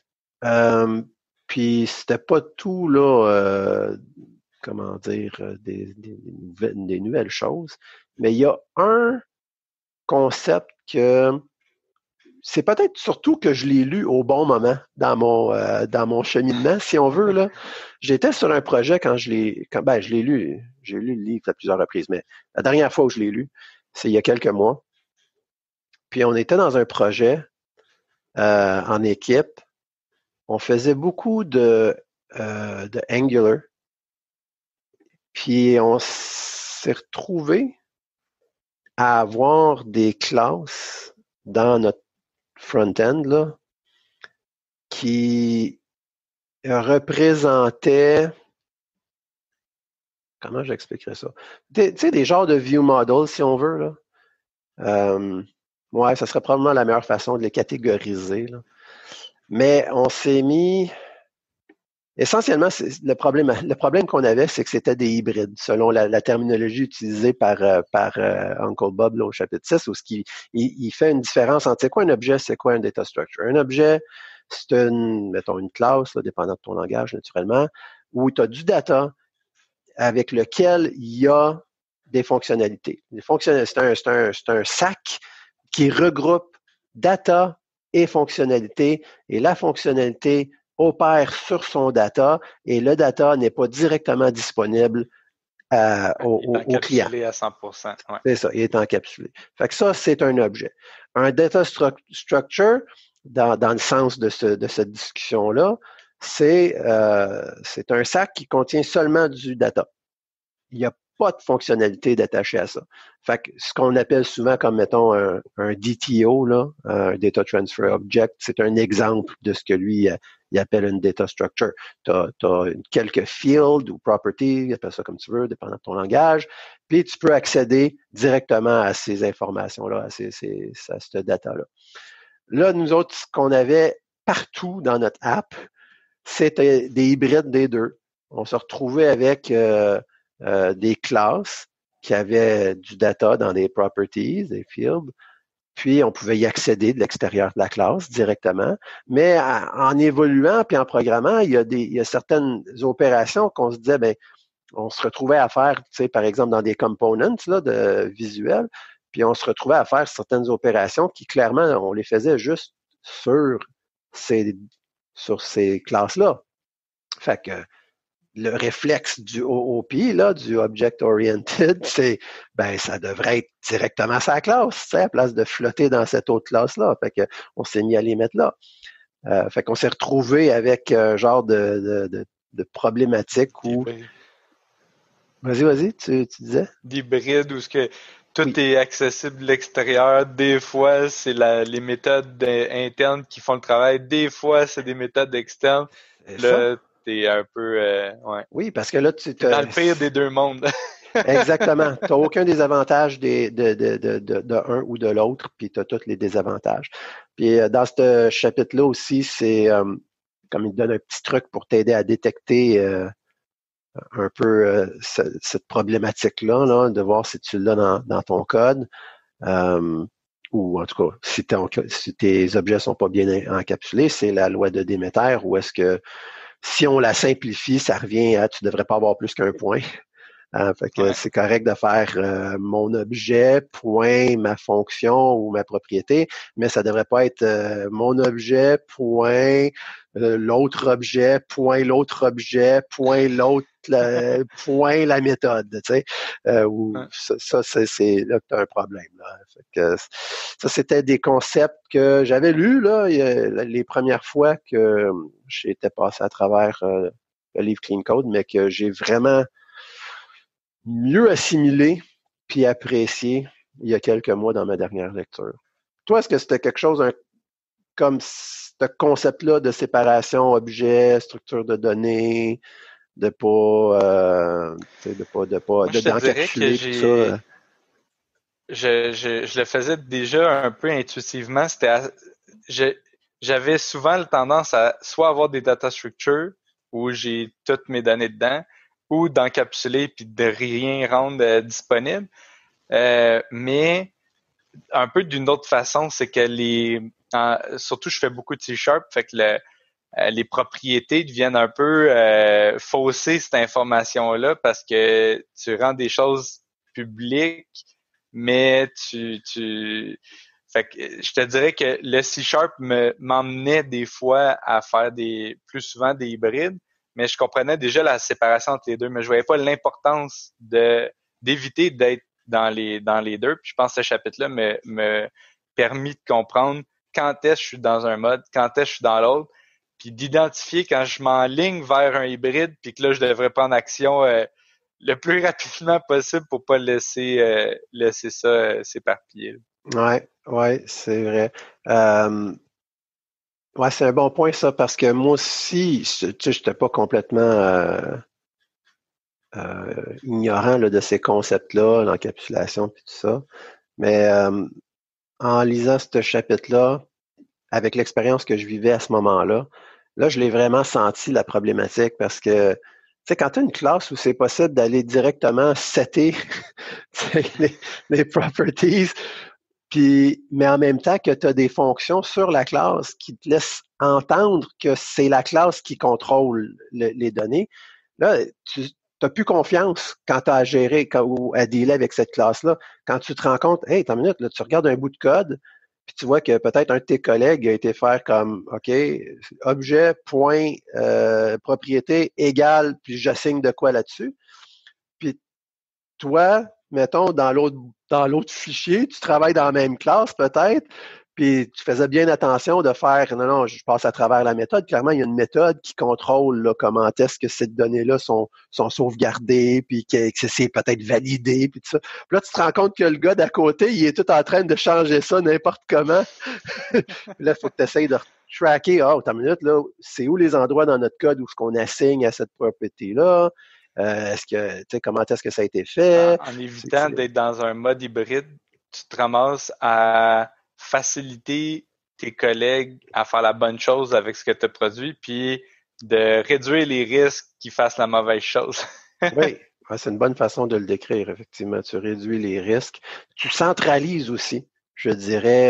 puis c'était pas tout, là, comment dire, des nouvelles choses, mais il y a un concept que c'est peut-être surtout que je l'ai lu au bon moment dans mon cheminement, si on veut, là. J'étais sur un projet quand je l'ai lu, j'ai lu le livre à plusieurs reprises, mais la dernière fois où je l'ai lu, c'est il y a quelques mois. Puis on était dans un projet en équipe. On faisait beaucoup de Angular. Puis on s'est retrouvé à avoir des classes dans notre front-end, là, qui représentaient, comment j'expliquerais ça? Tu sais, des genres de view models, si on veut, là. Ouais, ça serait probablement la meilleure façon de les catégoriser, là. Mais on s'est mis... Essentiellement, le problème qu'on avait, c'est que c'était des hybrides, selon la terminologie utilisée par Uncle Bob là, au chapitre 6, où il fait une différence entre c'est quoi un objet, c'est quoi un data structure. Un objet, c'est mettons, une classe, là, dépendant de ton langage, naturellement, où tu as du data avec lequel il y a des fonctionnalités. C'est un sac qui regroupe data et fonctionnalités, et la fonctionnalité opère sur son data et le data n'est pas directement disponible au client. Il est encapsulé à 100%. Ouais. C'est ça, il est encapsulé. Fait que ça, c'est un objet. Un data structure, dans le sens de cette discussion-là, c'est un sac qui contient seulement du data. Il n'y a pas de fonctionnalité d'attacher à ça. Fait que ce qu'on appelle souvent comme, mettons, un DTO, là, un Data Transfer Object, c'est un exemple de ce que lui, il appelle une data structure. Tu as quelques fields ou properties, appelle ça comme tu veux, dépendant de ton langage, puis tu peux accéder directement à ces informations-là, à cette data-là. Là, nous autres, ce qu'on avait partout dans notre app, c'était des hybrides des deux. On se retrouvait avec des classes qui avaient du data dans des properties, des fields, puis on pouvait y accéder de l'extérieur de la classe directement. Mais en évoluant puis en programmant, il y a certaines opérations qu'on se disait, ben on se retrouvait à faire, tu sais, par exemple, dans des components là, de visuels, puis on se retrouvait à faire certaines opérations qui, clairement, on les faisait juste sur sur ces classes-là. Fait que le réflexe du OOP, là, du Object Oriented, c'est, ben, ça devrait être directement sa classe, tu sais, à place de flotter dans cette autre classe-là. Fait que, on s'est mis à les mettre là. Fait qu'on s'est retrouvé avec un genre de problématique où... Vas-y, tu disais? D'hybride où ce que tout Oui. est accessible de l'extérieur. Des fois, c'est les méthodes internes qui font le travail. Des fois, c'est des méthodes externes. Là, t'es un peu, ouais. Oui, parce que là, tu T'es dans le pire des deux mondes. Exactement. Tu n'as aucun des avantages de un ou de l'autre, puis tu as tous les désavantages. Puis dans ce chapitre-là aussi, c'est comme il te donne un petit truc pour t'aider à détecter un peu cette problématique-là, là, de voir si tu l'as dans ton code. Ou en tout cas, si tes objets sont pas bien encapsulés, c'est la loi de Déméter, où est-ce que si on la simplifie, ça revient à tu devrais pas avoir plus qu'un point. Fait que c'est correct de faire mon objet, point, ma fonction ou ma propriété, mais ça devrait pas être mon objet, point, l'autre objet, point, l'autre objet, point, l'autre, point, la méthode, tu sais. Ça c'est là que tu as un problème. Là. Fait que, ça, c'était des concepts que j'avais lus là, les premières fois que j'étais passé à travers le livre Clean Code, mais que j'ai vraiment mieux assimilé puis apprécié il y a quelques mois dans ma dernière lecture. Toi, est-ce que c'était quelque chose comme ce concept-là de séparation objet, structure de données, de pas Moi, je te dirais que d'encapsuler tout ça? je le faisais déjà un peu intuitivement. J'avais souvent la tendance à soit avoir des data structures où j'ai toutes mes données dedans, ou d'encapsuler puis de rien rendre disponible. Mais un peu d'une autre façon, c'est que surtout je fais beaucoup de C#, fait que les propriétés deviennent un peu fausser cette information-là parce que tu rends des choses publiques, mais fait que je te dirais que le C# m'emmenait des fois à faire plus souvent des hybrides, mais je comprenais déjà la séparation entre les deux, mais je voyais pas l'importance d'éviter d'être dans les deux. Puis je pense que ce chapitre-là me permis de comprendre quand est-ce que je suis dans un mode, quand est-ce que je suis dans l'autre, puis d'identifier quand je m'enligne vers un hybride, puis que là, je devrais prendre action le plus rapidement possible pour pas laisser ça s'éparpiller. Ouais, c'est vrai. Ouais, c'est un bon point, ça, parce que moi aussi, tu sais, j'étais pas complètement ignorant là, de ces concepts-là, l'encapsulation et tout ça. Mais en lisant ce chapitre-là, avec l'expérience que je vivais à ce moment-là, là, je l'ai vraiment senti la problématique parce que, tu sais, quand tu as une classe où c'est possible d'aller directement setter les properties, mais en même temps que tu as des fonctions sur la classe qui te laissent entendre que c'est la classe qui contrôle les données, là, tu n'as plus confiance quand tu as à gérer ou à dealer avec cette classe-là. Quand tu te rends compte, hey, attends une minute, là, tu regardes un bout de code, puis tu vois que peut-être un de tes collègues a été faire comme, OK, objet, point, propriété égale, puis j'assigne de quoi là-dessus. Puis toi, mettons, dans l'autre fichier, tu travailles dans la même classe peut-être, puis tu faisais bien attention de faire, non, je passe à travers la méthode. Clairement, il y a une méthode qui contrôle là, comment est-ce que ces données-là sont sauvegardées, puis que c'est peut-être validé, puis tout ça. Puis là, tu te rends compte que le gars d'à côté, il est tout en train de changer ça n'importe comment. Puis là, il faut que tu essayes de tracker, attends une minute, là, c'est où les endroits dans notre code où ce qu'on assigne à cette propriété-là? Comment est-ce que ça a été fait? En évitant d'être dans un mode hybride, tu te ramasses à faciliter tes collègues à faire la bonne chose avec ce que tu as produit, puis de réduire les risques qu'ils fassent la mauvaise chose. Oui, c'est une bonne façon de le décrire, effectivement. Tu réduis les risques. Tu centralises aussi, je dirais.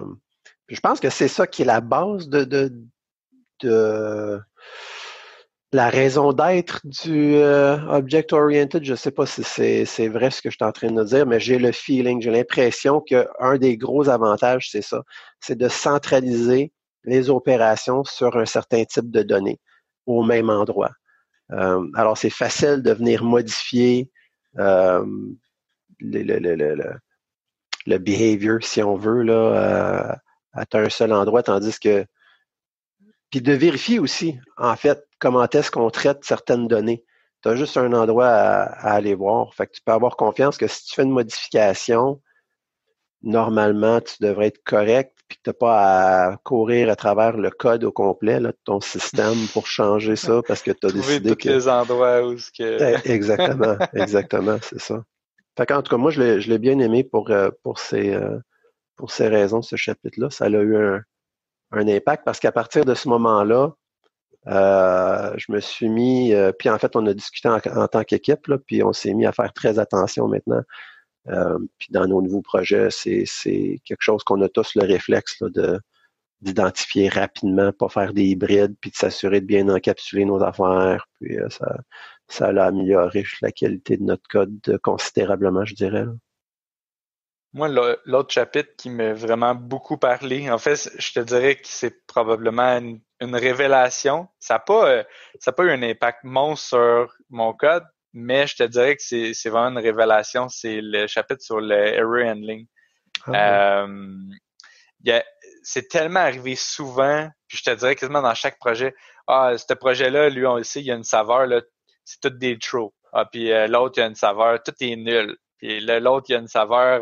Je pense que c'est ça qui est la base de La raison d'être du object-oriented, je ne sais pas si c'est vrai ce que je suis en train de dire, mais j'ai le feeling, j'ai l'impression qu'un des gros avantages, c'est ça, c'est de centraliser les opérations sur un certain type de données au même endroit. Alors, c'est facile de venir modifier euh, le, le, le, le, le behavior, si on veut, là, à un seul endroit, tandis que puis de vérifier aussi, en fait, comment est-ce qu'on traite certaines données. Tu as juste un endroit à aller voir. Fait que tu peux avoir confiance que si tu fais une modification, normalement, tu devrais être correct, puis que tu n'as pas à courir à travers le code au complet là, de ton système pour changer ça parce que tu as Trouver décidé tous que. les endroits où ce que. Exactement, exactement, c'est ça. Fait qu'en tout cas, moi, je l'ai bien aimé pour ces raisons, ce chapitre-là. Ça a eu un impact parce qu'à partir de ce moment-là, je me suis mis, puis en fait, on a discuté en tant qu'équipe, là, puis on s'est mis à faire très attention maintenant. Puis dans nos nouveaux projets, c'est quelque chose qu'on a tous le réflexe là, d'identifier rapidement, pas faire des hybrides, puis de s'assurer de bien encapsuler nos affaires. Puis ça a amélioré la qualité de notre code considérablement, je dirais. Là. Moi, l'autre chapitre qui m'a vraiment beaucoup parlé, en fait, je te dirais que c'est probablement une révélation. Ça a pas eu un impact monstre sur mon code, mais je te dirais que c'est vraiment une révélation. C'est le chapitre sur le error handling. Ah oui. Euh, il y a- c'est tellement arrivé souvent, puis je te dirais quasiment dans chaque projet. Ah, ce projet-là, lui, on le sait, il y a une saveur, là, c'est tout des true. Ah, puis l'autre, il y a une saveur, tout est nul. Puis l'autre, il y a une saveur,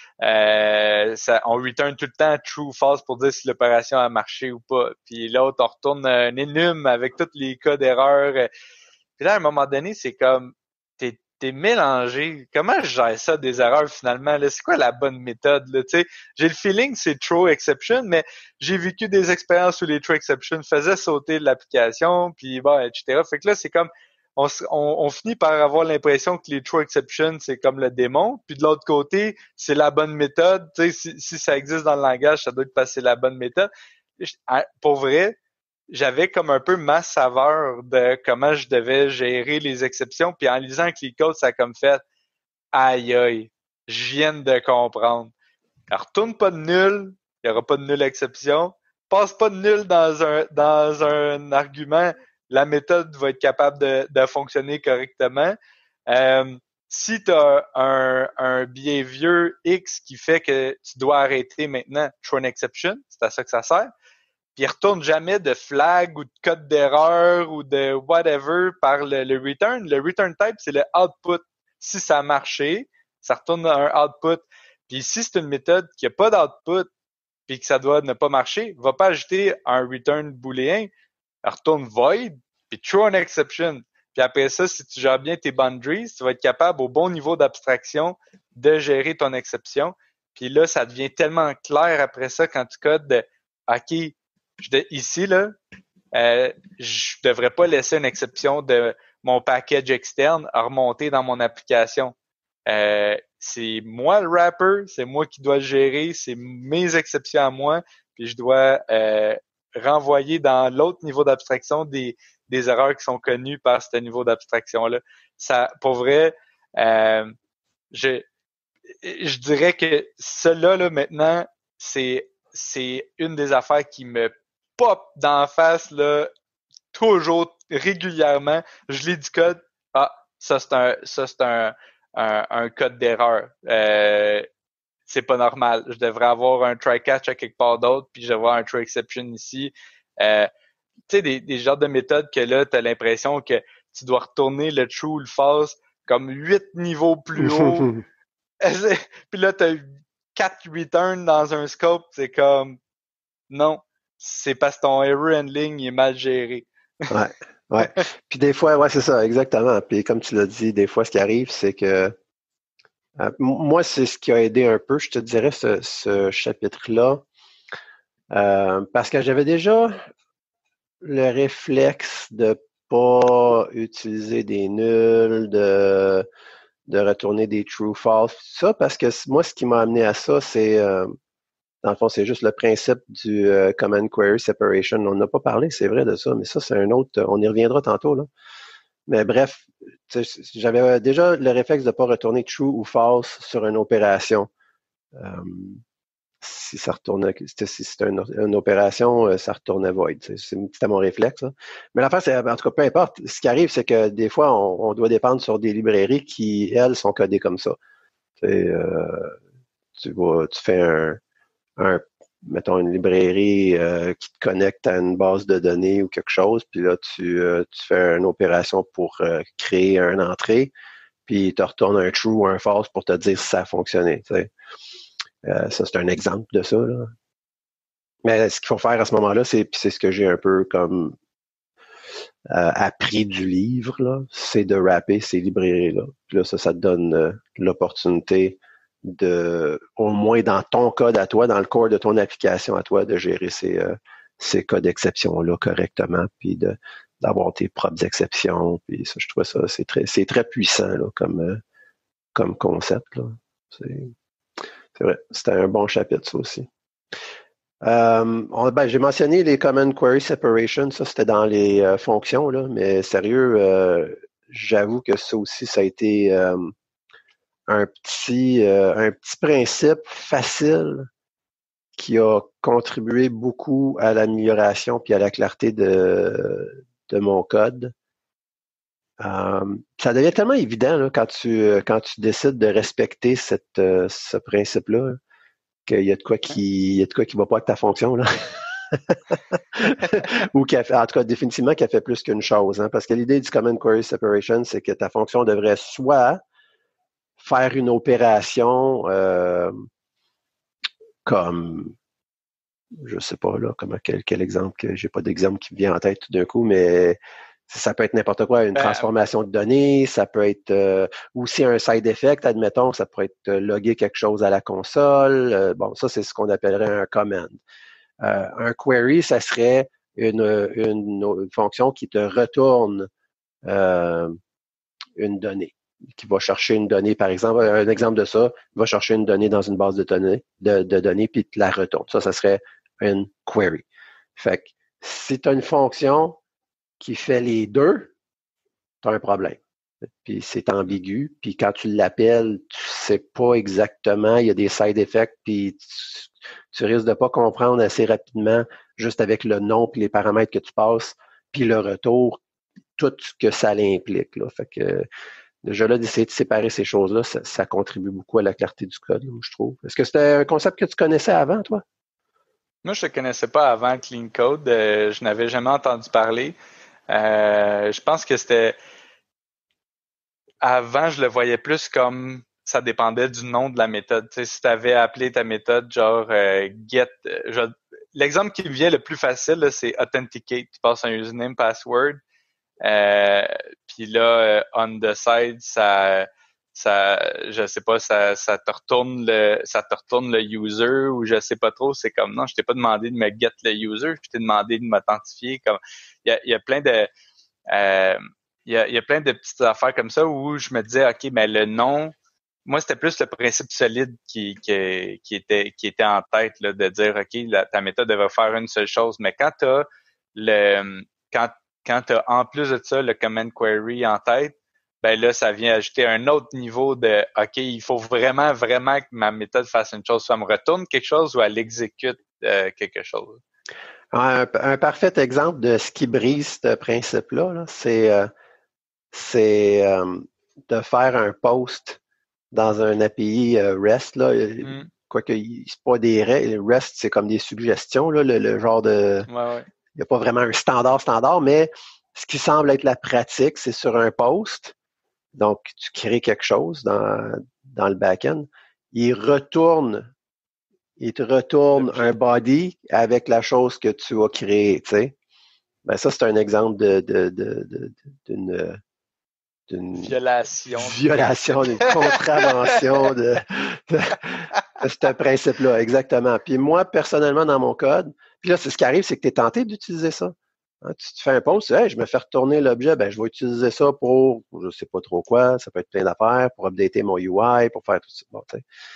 on return tout le temps true ou false pour dire si l'opération a marché ou pas. Puis l'autre, on retourne un énum avec tous les cas d'erreur. Puis là, à un moment donné, c'est comme, t'es mélangé. Comment je gère ça des erreurs finalement? Là? C'est quoi la bonne méthode? Là? Tu sais, j'ai le feeling que c'est true exception, mais j'ai vécu des expériences où les true exception faisaient sauter l'application, puis bon, etc. Fait que là, c'est comme on finit par avoir l'impression que les true exception, c'est comme le démon, puis de l'autre côté, c'est la bonne méthode. Tu sais, si ça existe dans le langage, ça doit être passer la bonne méthode. Pour vrai, j'avais comme un peu ma saveur de comment je devais gérer les exceptions. Puis en lisant avec les codes, ça a comme fait aïe aïe, je viens de comprendre. Alors, retourne pas de nul, il n'y aura pas de nulle exception. Passe pas de nul dans un argument, la méthode va être capable de fonctionner correctement. Euh, si tu as un behavior X qui fait que tu dois arrêter maintenant, throw an exception, c'est à ça que ça sert. Puis il retourne jamais de flag ou de code d'erreur ou de whatever par le return. Le return type, c'est le output. Si ça a marché, ça retourne un output. Puis si c'est une méthode qui n'a pas d'output puis que ça doit ne pas marcher, va pas ajouter un return booléen, elle retourne void, puis throw an exception. Puis après ça, si tu gères bien tes boundaries, tu vas être capable au bon niveau d'abstraction de gérer ton exception. Puis là, ça devient tellement clair après ça quand tu codes de OK, ici, là, je devrais pas laisser une exception de mon package externe à remonter dans mon application. C'est moi le wrapper, c'est moi qui dois le gérer, c'est mes exceptions à moi, puis je dois renvoyer dans l'autre niveau d'abstraction des erreurs qui sont connues par ce niveau d'abstraction-là. Ça, pour vrai, je, je dirais que cela là maintenant, c'est une des affaires qui me pop d'en face là toujours régulièrement. Je lis du code, ah ça c'est un code d'erreur. C'est pas normal. Je devrais avoir un try catch à quelque part d'autre, puis je devrais avoir un true exception ici. Tu sais, des genres de méthodes que là, tu as l'impression que tu dois retourner le true ou le false comme 8 niveaux plus haut. Puis là, tu as 4 returns dans un scope. C'est comme, non, c'est parce que ton error handling est mal géré. Ouais, ouais. Puis des fois, ouais, c'est ça, exactement. Puis comme tu l'as dit, des fois, ce qui arrive, c'est que moi, c'est ce qui a aidé un peu, je te dirais, ce chapitre-là, parce que j'avais déjà le réflexe de pas utiliser des nuls, de retourner des true false, tout ça, parce que moi, ce qui m'a amené à ça, c'est Dans le fond, c'est juste le principe du Command Query Separation. On n'a pas parlé, c'est vrai de ça, mais ça, c'est un autre, on y reviendra tantôt, là. Mais bref, j'avais déjà le réflexe de ne pas retourner true ou false sur une opération. Si ça retournait, si c'était une opération, ça retournait void. C'était mon réflexe. Là. Mais l'affaire, c'est, en tout cas, peu importe. Ce qui arrive, c'est que des fois, on doit dépendre sur des librairies qui, elles, sont codées comme ça. Tu fais mettons, une librairie qui te connecte à une base de données ou quelque chose, puis là, tu fais une opération pour créer une entrée, puis il te retourne un true ou un false pour te dire si ça a fonctionné. Ça, c'est un exemple de ça. Là. Mais ce qu'il faut faire à ce moment-là, c'est ce que j'ai un peu comme appris du livre, là, c'est de wrapper ces librairies-là. Puis là, ça te donne l'opportunité de, au moins dans ton code à toi, dans le core de ton application à toi, de gérer ces cas d'exception-là correctement, puis d'avoir tes propres exceptions. Puis ça, je trouve ça, c'est très puissant là, comme concept. Là. C'est vrai, c'était un bon chapitre, ça aussi. J'ai mentionné les Common Query Separation, ça c'était dans les fonctions, là, mais sérieux, j'avoue que ça aussi, ça a été un petit principe facile qui a contribué beaucoup à l'amélioration puis à la clarté de mon code. Ça devient tellement évident là, quand tu décides de respecter ce principe-là, qu'il y a de quoi qui va pas avec ta fonction là. Ou en tout cas définitivement qui a fait plus qu'une chose, hein, parce que l'idée du Common Query Separation, c'est que ta fonction devrait soit faire une opération comme je sais pas là, quel exemple, que j'ai pas d'exemple qui me vient en tête tout d'un coup, mais ça peut être n'importe quoi, une transformation de données, ça peut être aussi un side effect, admettons, ça pourrait être loguer quelque chose à la console. Bon, ça, c'est ce qu'on appellerait un command. Un query, ça serait une fonction qui te retourne une donnée, qui va chercher une donnée, par exemple, un exemple de ça, va chercher une donnée dans une base de données, puis te la retourne. Ça serait une query. Fait que si tu as une fonction qui fait les deux, tu as un problème. Puis c'est ambigu, puis quand tu l'appelles, tu sais pas exactement, il y a des side effects, puis tu risques de pas comprendre assez rapidement, juste avec le nom puis les paramètres que tu passes, puis le retour, tout ce que ça implique. Là. Fait que déjà là, d'essayer de séparer ces choses-là, ça contribue beaucoup à la clarté du code, là, je trouve. Est-ce que c'était un concept que tu connaissais avant, toi? Moi, je ne connaissais pas avant Clean Code. Je n'avais jamais entendu parler. Je pense que c'était... Avant, je le voyais plus comme ça dépendait du nom de la méthode. Tu sais, si tu avais appelé ta méthode genre get... L'exemple qui me vient le plus facile, là, c'est authenticate. Tu passes un username, password. Puis là, on the side, je sais pas, ça te retourne le user ou je sais pas trop. C'est comme non, je t'ai pas demandé de me get le user, je t'ai demandé de m'authentifier. Comme il y a plein de il y a plein de petites affaires comme ça où je me disais ok, mais le nom, moi c'était plus le principe solide qui était en tête là, de dire ok, ta méthode devrait faire une seule chose. Mais quand t'as quand tu as en plus de ça le command query en tête, ben là, ça vient ajouter un autre niveau de OK, il faut vraiment, vraiment que ma méthode fasse une chose, soit elle me retourne quelque chose ou elle exécute quelque chose. Un parfait exemple de ce qui brise ce principe-là, là, c'est de faire un post dans un API REST. Là, quoique c'est pas des REST, c'est comme des suggestions, là, le genre de. Ouais. Il n'y a pas vraiment un standard, mais ce qui semble être la pratique, c'est sur un post. Donc, tu crées quelque chose dans le back-end. Il te retourne un body avec la chose que tu as créée, tu sais. Ben, ça, c'est un exemple d'une violation, d'une contravention de ce principe-là, exactement. Puis moi, personnellement, dans mon code, puis là, c'est ce qui arrive, c'est que tu es tenté d'utiliser ça. Hein, tu te fais un post, hey, je me fais retourner l'objet, ben je vais utiliser ça pour je sais pas trop quoi, ça peut être plein d'affaires, pour updater mon UI, pour faire tout ça. Bon,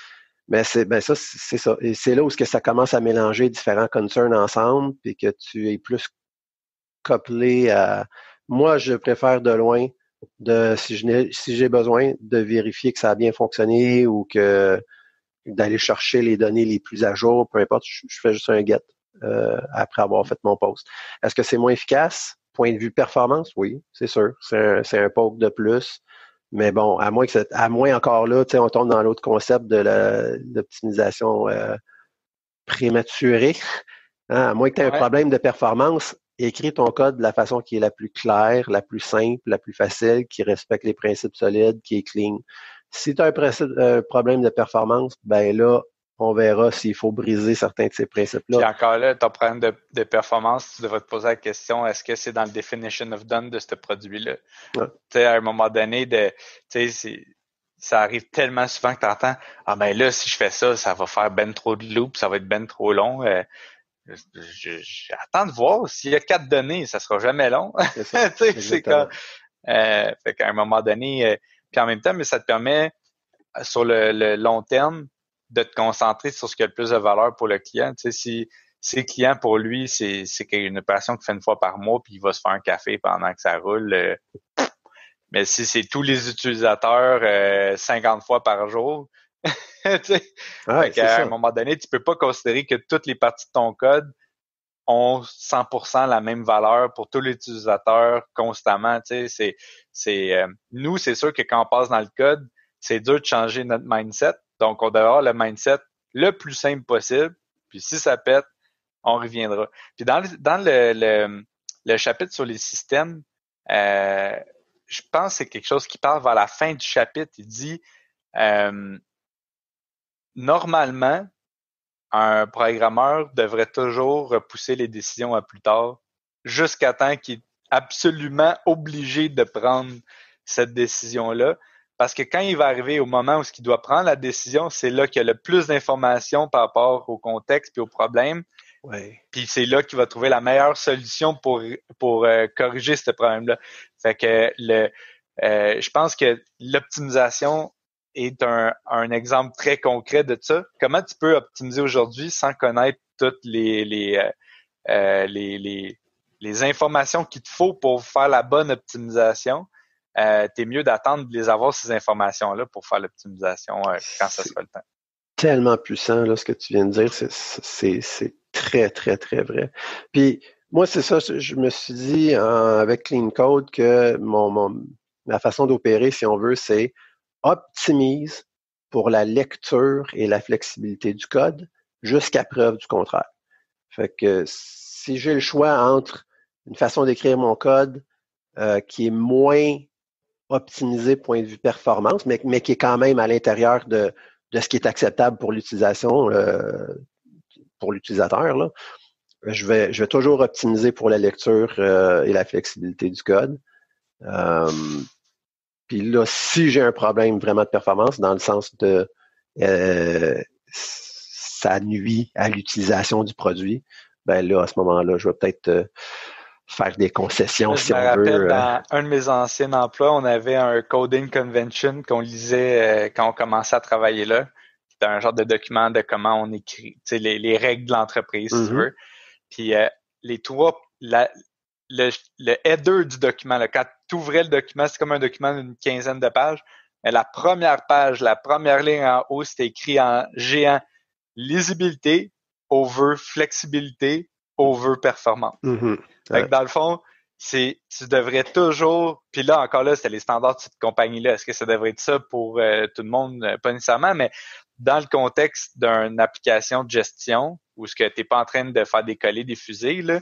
Mais c'est ça. Et c'est là où ça commence à mélanger différents concerns ensemble, puis que tu es plus couplé à. Moi, je préfère de loin si j'ai besoin de vérifier que ça a bien fonctionné ou que d'aller chercher les données les plus à jour, peu importe, je fais juste un get après avoir fait mon post. Est-ce que c'est moins efficace? Point de vue performance, oui, c'est sûr. C'est un poke de plus. Mais bon, à moins encore là, on tombe dans l'autre concept de l'optimisation prématurée. Hein, à moins que tu aies un problème de performance, écris ton code de la façon qui est la plus claire, la plus simple, la plus facile, qui respecte les principes solides, qui est clean. Si tu as un problème de performance, ben là, on verra s'il faut briser certains de ces principes-là. Puis encore là, ton problème de performance, tu devrais te poser la question, est-ce que c'est dans le definition of done de ce produit-là? Ouais. Tu sais, à un moment donné, ça arrive tellement souvent que tu entends, ah ben là, si je fais ça, ça va faire ben trop de loops, ça va être ben trop long. J'attends de voir. S'il y a 4 données, ça sera jamais long. C'est comme, fait qu'à un moment donné, puis en même temps, mais ça te permet, sur le long terme, de te concentrer sur ce qui a le plus de valeur pour le client. Tu sais, si le client, pour lui, c'est une opération qu'il fait une fois par mois, puis il va se faire un café pendant que ça roule. Mais si c'est tous les utilisateurs 50 fois par jour, à un moment donné, tu peux pas considérer que toutes les parties de ton code ont 100% la même valeur pour tous les utilisateurs constamment. Nous, c'est sûr que quand on passe dans le code, c'est dur de changer notre mindset. Donc, on doit avoir le mindset le plus simple possible. Puis si ça pète, on reviendra. Puis dans le chapitre sur les systèmes, je pense que c'est quelque chose qui parle vers la fin du chapitre. Il dit normalement, un programmeur devrait toujours repousser les décisions à plus tard, jusqu'à temps qu'il est absolument obligé de prendre cette décision-là. Parce que quand il va arriver au moment où il doit prendre la décision, c'est là qu'il y a le plus d'informations par rapport au contexte et au problème. Ouais. Puis c'est là qu'il va trouver la meilleure solution pour corriger ce problème-là. Fait que je pense que l'optimisation est un exemple très concret de ça. Comment tu peux optimiser aujourd'hui sans connaître toutes les informations qu'il te faut pour faire la bonne optimisation? T'es mieux d'attendre de les avoir, ces informations-là, pour faire l'optimisation quand ça sera le temps. Tellement puissant, là, ce que tu viens de dire. C'est très, très, très vrai. Puis, moi, c'est ça, je me suis dit avec Clean Code que ma façon d'opérer, si on veut, c'est optimise pour la lecture et la flexibilité du code jusqu'à preuve du contraire. Fait que si j'ai le choix entre une façon d'écrire mon code qui est moins optimisé point de vue performance, mais qui est quand même à l'intérieur de ce qui est acceptable pour l'utilisation, pour l'utilisateur, là, je vais toujours optimiser pour la lecture et la flexibilité du code. Puis là, si j'ai un problème vraiment de performance, dans le sens de ça nuit à l'utilisation du produit, ben là, à ce moment-là, je vais peut-être faire des concessions si on veut. Je me rappelle, dans un de mes anciens emplois, on avait un coding convention qu'on lisait quand on commençait à travailler là. C'était un genre de document de comment on écrit, tu sais, les règles de l'entreprise, si tu veux. Puis le header du document, là, quand tu ouvrais le document, c'est comme un document d'une 15aine de pages. Mais la première page, la première ligne en haut, c'était écrit en géant lisibilité, over flexibilité, over performance. Fait que dans le fond, tu devrais toujours, puis là encore là, c'était les standards de cette compagnie-là. Est-ce que ça devrait être ça pour tout le monde? Pas nécessairement, mais dans le contexte d'une application de gestion où ce que t'es pas en train de faire décoller des fusées, là,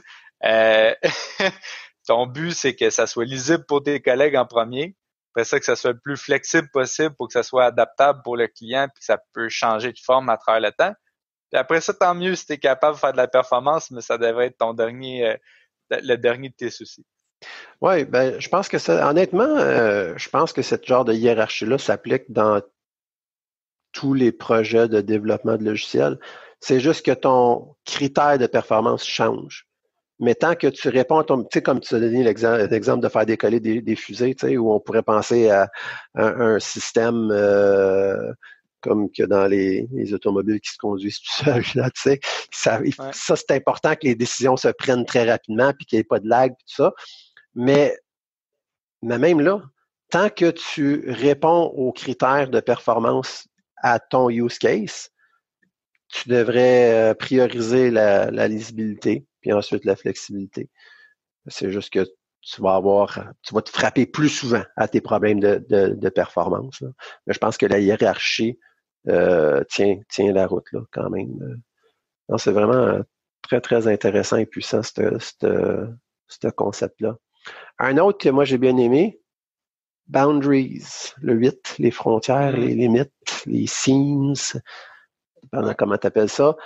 ton but, c'est que ça soit lisible pour tes collègues en premier. Après ça, que ça soit le plus flexible possible pour que ça soit adaptable pour le client puis que ça peut changer de forme à travers le temps. Puis après ça, tant mieux si tu es capable de faire de la performance, mais ça devrait être le dernier de tes soucis. Oui, ben je pense que ça, honnêtement, je pense que ce genre de hiérarchie-là s'applique dans tous les projets de développement de logiciels. C'est juste que ton critère de performance change. Mais tant que tu réponds à ton, tu sais, comme tu as donné l'exemple de faire décoller des fusées, tu sais, où on pourrait penser à un système comme que dans les automobiles qui se conduisent tout seuls, là, tu sais. Ça, c'est important que les décisions se prennent très rapidement puis qu'il n'y ait pas de lag puis tout ça. Mais même là, tant que tu réponds aux critères de performance à ton use case, tu devrais prioriser la lisibilité puis ensuite la flexibilité. C'est juste que tu vas te frapper plus souvent à tes problèmes de performance, là. Mais je pense que la hiérarchie tient la route là quand même. Non, c'est vraiment très, très intéressant et puissant, ce concept-là. Un autre que moi j'ai bien aimé, Boundaries, le 8, les frontières, les limites, les scenes, dépendant comment tu appelles ça.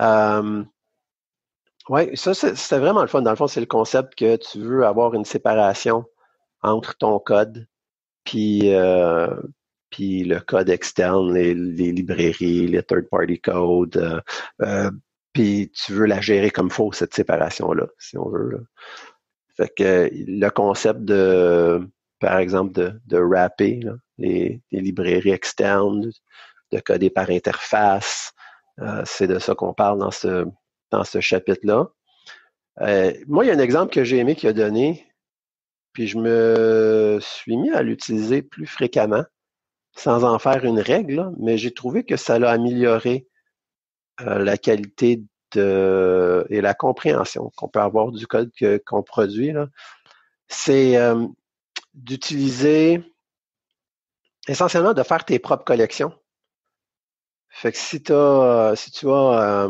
Oui, ça, c'était vraiment le fun. Dans le fond, c'est le concept que tu veux avoir une séparation entre ton code puis le code externe, les librairies, les third-party codes, puis tu veux la gérer comme faut, cette séparation-là, si on veut, là. Fait que le concept par exemple, de wrapper là, les librairies externes, de coder par interface, c'est de ça qu'on parle dans ce chapitre-là. Moi, il y a un exemple que j'ai aimé qu'il a donné, puis je me suis mis à l'utiliser plus fréquemment, sans en faire une règle, là, mais j'ai trouvé que ça l'a amélioré la qualité et la compréhension qu'on peut avoir du code qu'on produit, là. C'est d'utiliser, essentiellement de faire tes propres collections. Fait que si tu as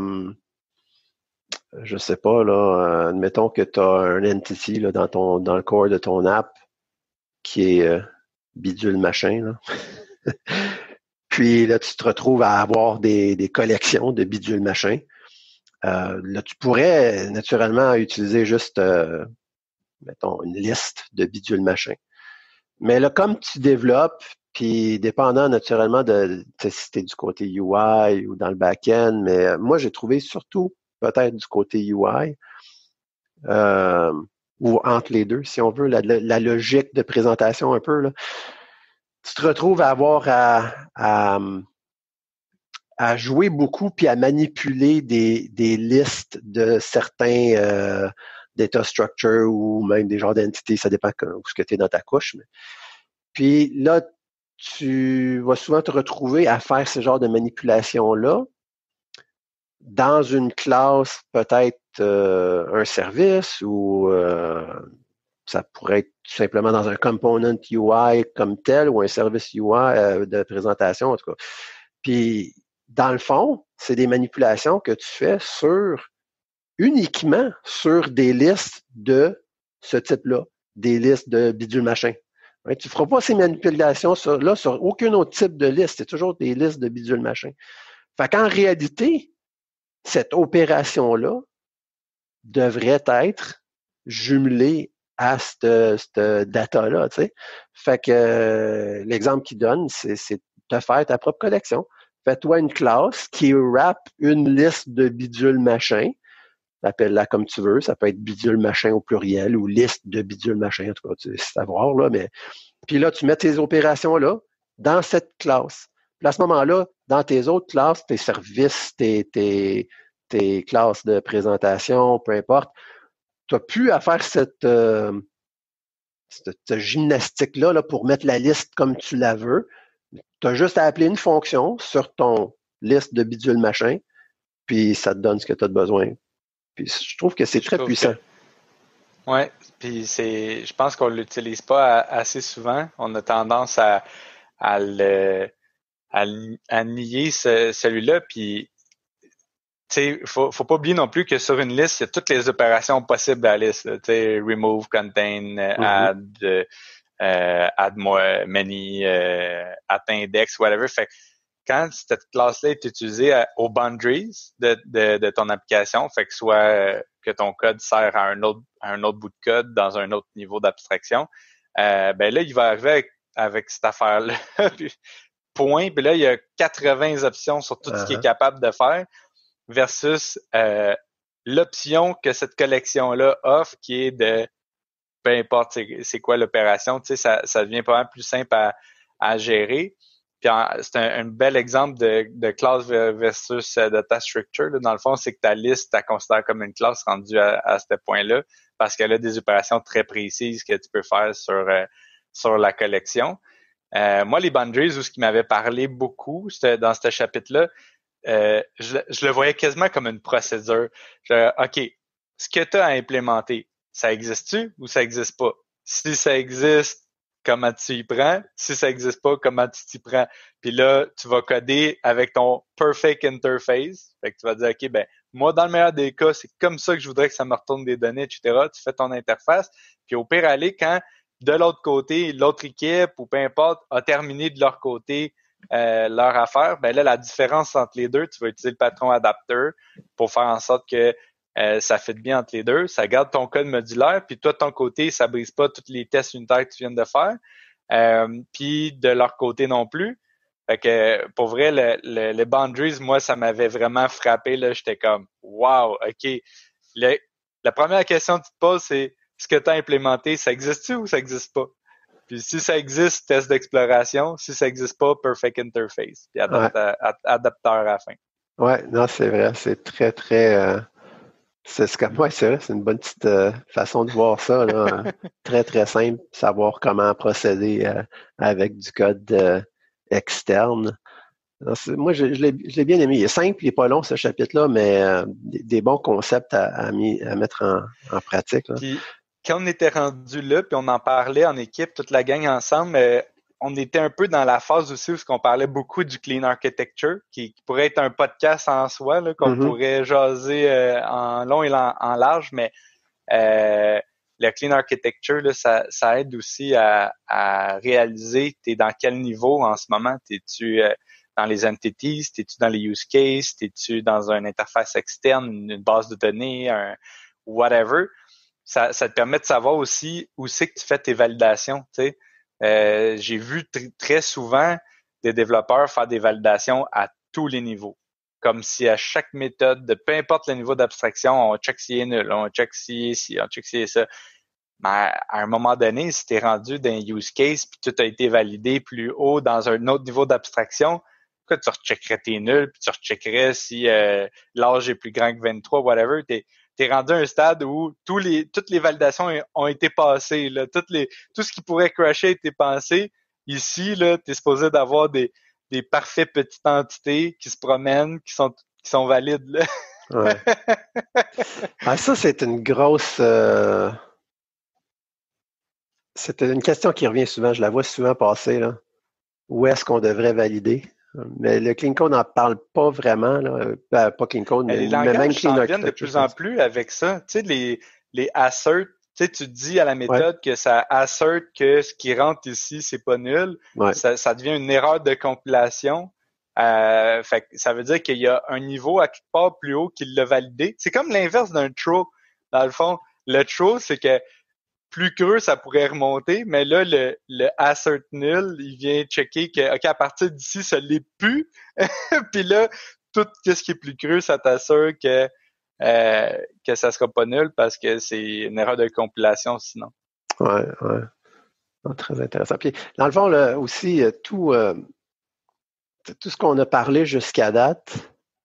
je sais pas, là, admettons que tu as un entity là, dans le core de ton app qui est bidule machin, là. Puis là, tu te retrouves à avoir des collections de bidule machin. Là, tu pourrais naturellement utiliser juste, mettons, une liste de bidule machin. Mais là, comme tu développes, puis dépendant naturellement de si tu es du côté UI ou dans le back-end, mais moi, j'ai trouvé surtout peut-être du côté UI, ou entre les deux, si on veut, la logique de présentation un peu, là. Tu te retrouves à avoir à jouer beaucoup puis à manipuler des listes de certains data structures ou même des genres d'entités, ça dépend où ce que tu es dans ta couche. Puis là, tu vas souvent te retrouver à faire ce genre de manipulation-là dans une classe, peut-être un service ou ça pourrait être tout simplement dans un component UI comme tel ou un service UI de présentation, en tout cas. Puis, dans le fond, c'est des manipulations que tu fais uniquement sur des listes de ce type-là, des listes de bidule machin. Ouais, tu ne feras pas ces manipulations sur aucun autre type de liste. C'est toujours des listes de bidule machin. Fait qu'en réalité, cette opération-là devrait être jumelée à cette data-là, tu sais. Fait que l'exemple qu'il donne, c'est de faire ta propre collection. Fais-toi une classe qui wrap une liste de bidule machin. Appelle-la comme tu veux. Ça peut être bidule machin au pluriel ou liste de bidule machin. En tout cas, tu sais savoir, là, mais puis là, tu mets tes opérations-là dans cette classe. Puis à ce moment-là, dans tes autres classes, tes services, tes classes de présentation, peu importe, tu n'as plus à faire cette gymnastique-là là, pour mettre la liste comme tu la veux. Tu as juste à appeler une fonction sur ton liste de bidule machin, puis ça te donne ce que tu as besoin. Puis je trouve que c'est très puissant. Ouais, puis je pense qu'on l'utilise pas assez souvent. On a tendance à nier celui-là. Puis, tu sais, faut pas oublier non plus que sur une liste, il y a toutes les opérations possibles à la liste. Tu sais, remove, contain, add, add more, many, at index, whatever. Fait que quand cette classe-là est utilisée aux boundaries de ton application, fait que soit que ton code sert à un autre bout de code dans un autre niveau d'abstraction, ben là, il va arriver avec cette affaire-là. Point. Puis là, il y a 80 options sur tout ce qu'il est capable de faire versus l'option que cette collection-là offre qui est de peu importe c'est quoi l'opération, tu sais, ça devient pas mal plus simple à gérer. Puis c'est un bel exemple de classe versus data structure. Là. Dans le fond, c'est que ta liste, tu la considères comme une classe rendue à ce point-là parce qu'elle a des opérations très précises que tu peux faire sur la collection. Moi, les boundaries, où ce qui m'avait parlé beaucoup dans ce chapitre-là, je le voyais quasiment comme une procédure. OK, ce que tu as à implémenter, ça existe-tu ou ça existe pas? Si ça existe, comment tu y prends? Si ça existe pas, comment tu t'y prends? Puis là, tu vas coder avec ton perfect interface. Fait que tu vas dire, OK, ben, moi, dans le meilleur des cas, c'est comme ça que je voudrais que ça me retourne des données, etc. Tu fais ton interface. Puis au pire, aller, quand de l'autre côté, l'autre équipe ou peu importe a terminé de leur côté leur affaire, ben là, la différence entre les deux, tu vas utiliser le patron adapter pour faire en sorte que ça fit bien entre les deux, ça garde ton code modulaire, puis toi, de ton côté, ça brise pas tous les tests unitaires que tu viens de faire, puis de leur côté non plus. Fait que, pour vrai, les boundaries, moi, ça m'avait vraiment frappé, là, j'étais comme, wow, OK. La première question que tu te poses, c'est, ce que tu as implémenté, ça existe-tu ou ça existe pas? Puis si ça existe, test d'exploration. Si ça existe pas, perfect interface. Puis adapteur à la fin. Ouais, non, c'est vrai. C'est très, très... c'est comme, ouais, c'est vrai, c'est une bonne petite façon de voir ça, là. Très, très simple, savoir comment procéder avec du code externe. Alors, moi, je l'ai bien aimé. Il est simple, il n'est pas long, ce chapitre-là, mais des bons concepts à mettre en pratique, là. Puis quand on était rendu là, puis on en parlait en équipe, toute la gang ensemble, on était un peu dans la phase aussi où on parlait beaucoup du clean architecture, qui pourrait être un podcast en soi, là, qu'on pourrait jaser en long et en large, mais le clean architecture, là, ça aide aussi à réaliser t'es dans quel niveau en ce moment. T'es-tu dans les entities, t'es-tu dans les use cases, t'es-tu dans une interface externe, une base de données, un whatever. Ça te permet de savoir aussi où c'est que tu fais tes validations. Tu sais. J'ai vu très souvent des développeurs faire des validations à tous les niveaux. Comme si à chaque méthode, de peu importe le niveau d'abstraction, on check si est nul, on check si est ci, on check si est ça. Mais à un moment donné, si tu es rendu dans un use case puis tout a été validé plus haut dans un autre niveau d'abstraction, pourquoi tu recheckerais tes nuls, puis tu recheckerais si l'âge est plus grand que 23, whatever. T'es rendu à un stade où toutes les validations ont été passées. Là. Tout ce qui pourrait crasher a été pensé. Ici, là, tu es supposé d'avoir des parfaits petites entités qui se promènent, qui sont valides. Là. Ouais. Ah, ça, c'est une grosse... C'est une question qui revient souvent. Je la vois souvent passer, là. Où est-ce qu'on devrait valider? Mais le clean code n'en parle pas vraiment, là. Pas clean code, mais les même langages clean s'en viennent de plus en plus avec ça. Tu sais, les assert, tu sais, tu dis à la méthode que ça assert que ce qui rentre ici, c'est pas nul. Ouais. Ça devient une erreur de compilation. Fait que ça veut dire qu'il y a un niveau à quelque part plus haut qui l'a validé. C'est comme l'inverse d'un throw. Dans le fond, le throw, c'est que plus creux, ça pourrait remonter, mais là, le assert nul, il vient checker que, OK, à partir d'ici, ça l'est plus. Puis là, tout ce qui est plus creux, ça t'assure que ça sera pas nul parce que c'est une erreur de compilation sinon. Ouais. Ah, très intéressant. Puis, dans le fond, là, aussi, tout ce qu'on a parlé jusqu'à date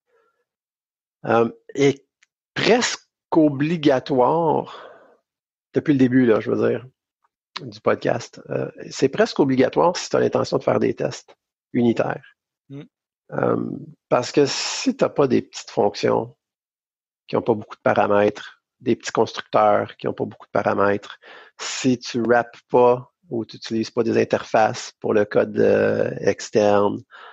est presque obligatoire depuis le début, là, je veux dire, du podcast. C'est presque obligatoire si tu as l'intention de faire des tests unitaires. Parce que si tu n'as pas des petites fonctions qui n'ont pas beaucoup de paramètres, des petits constructeurs qui n'ont pas beaucoup de paramètres, si tu wrappes pas ou tu n'utilises pas des interfaces pour le code externe,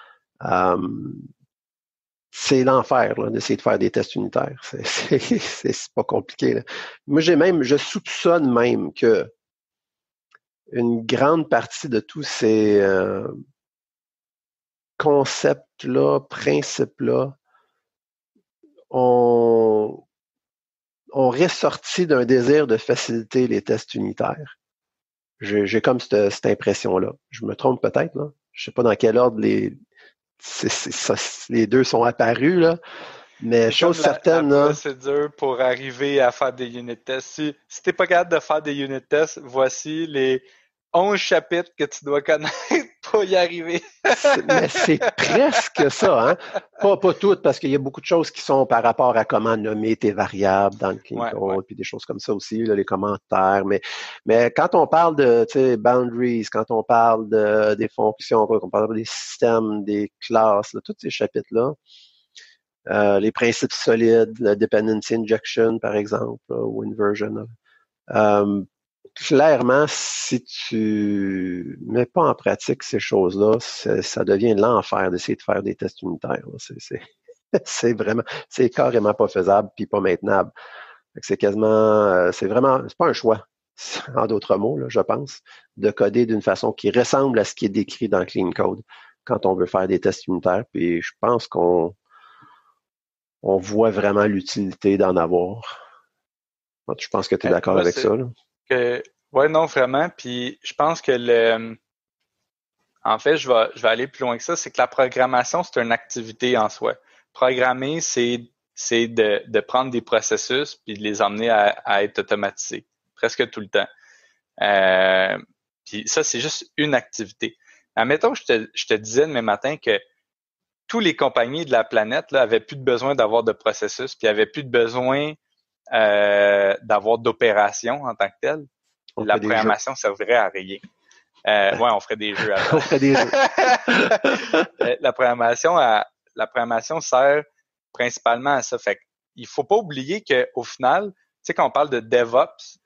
c'est l'enfer d'essayer de faire des tests unitaires. C'est pas compliqué. Là. Moi, je soupçonne même que une grande partie de tous ces concepts-là, principes-là, ont ressorti d'un désir de faciliter les tests unitaires. J'ai comme cette impression-là. Je me trompe peut-être, là. Je sais pas dans quel ordre les deux sont apparus, là. Mais chose certaine, la procédure pour arriver à faire des unit tests. Si t'es pas capable de faire des unit tests, voici les 11 chapitres que tu dois connaître pas y arriver. Mais c'est presque ça, hein? Pas toutes, parce qu'il y a beaucoup de choses qui sont par rapport à comment nommer tes variables dans le clean code, puis des choses comme ça aussi, là, les commentaires. Mais quand on parle de boundaries, quand on parle des fonctions, quand on parle des systèmes, des classes, là, tous ces chapitres-là, les principes solides, la dependency injection, par exemple, là, ou inversion. Clairement, si tu mets pas en pratique ces choses-là, ça devient l'enfer d'essayer de faire des tests unitaires. C'est carrément pas faisable puis pas maintenable. C'est quasiment, c'est pas un choix, en d'autres mots, là, je pense, de coder d'une façon qui ressemble à ce qui est décrit dans Clean Code quand on veut faire des tests unitaires. Puis je pense qu'on voit vraiment l'utilité d'en avoir. Je pense que tu es d'accord avec ça, là. Ouais, non, vraiment. Puis je pense que en fait, je vais aller plus loin que ça, c'est que la programmation, c'est une activité en soi. Programmer, c'est de prendre des processus puis de les emmener à être automatisés, presque tout le temps. Puis ça, c'est juste une activité. Admettons que je te disais demain matin que tous les compagnies de la planète là, avaient plus de besoin d'avoir de processus, puis avaient plus de besoin d'avoir d'opérations en tant que telles. La programmation servirait à rien. Ouais, on ferait des jeux à On ferait des jeux. La programmation sert principalement à ça. Fait il faut pas oublier qu'au final, tu sais, quand on parle de DevOps,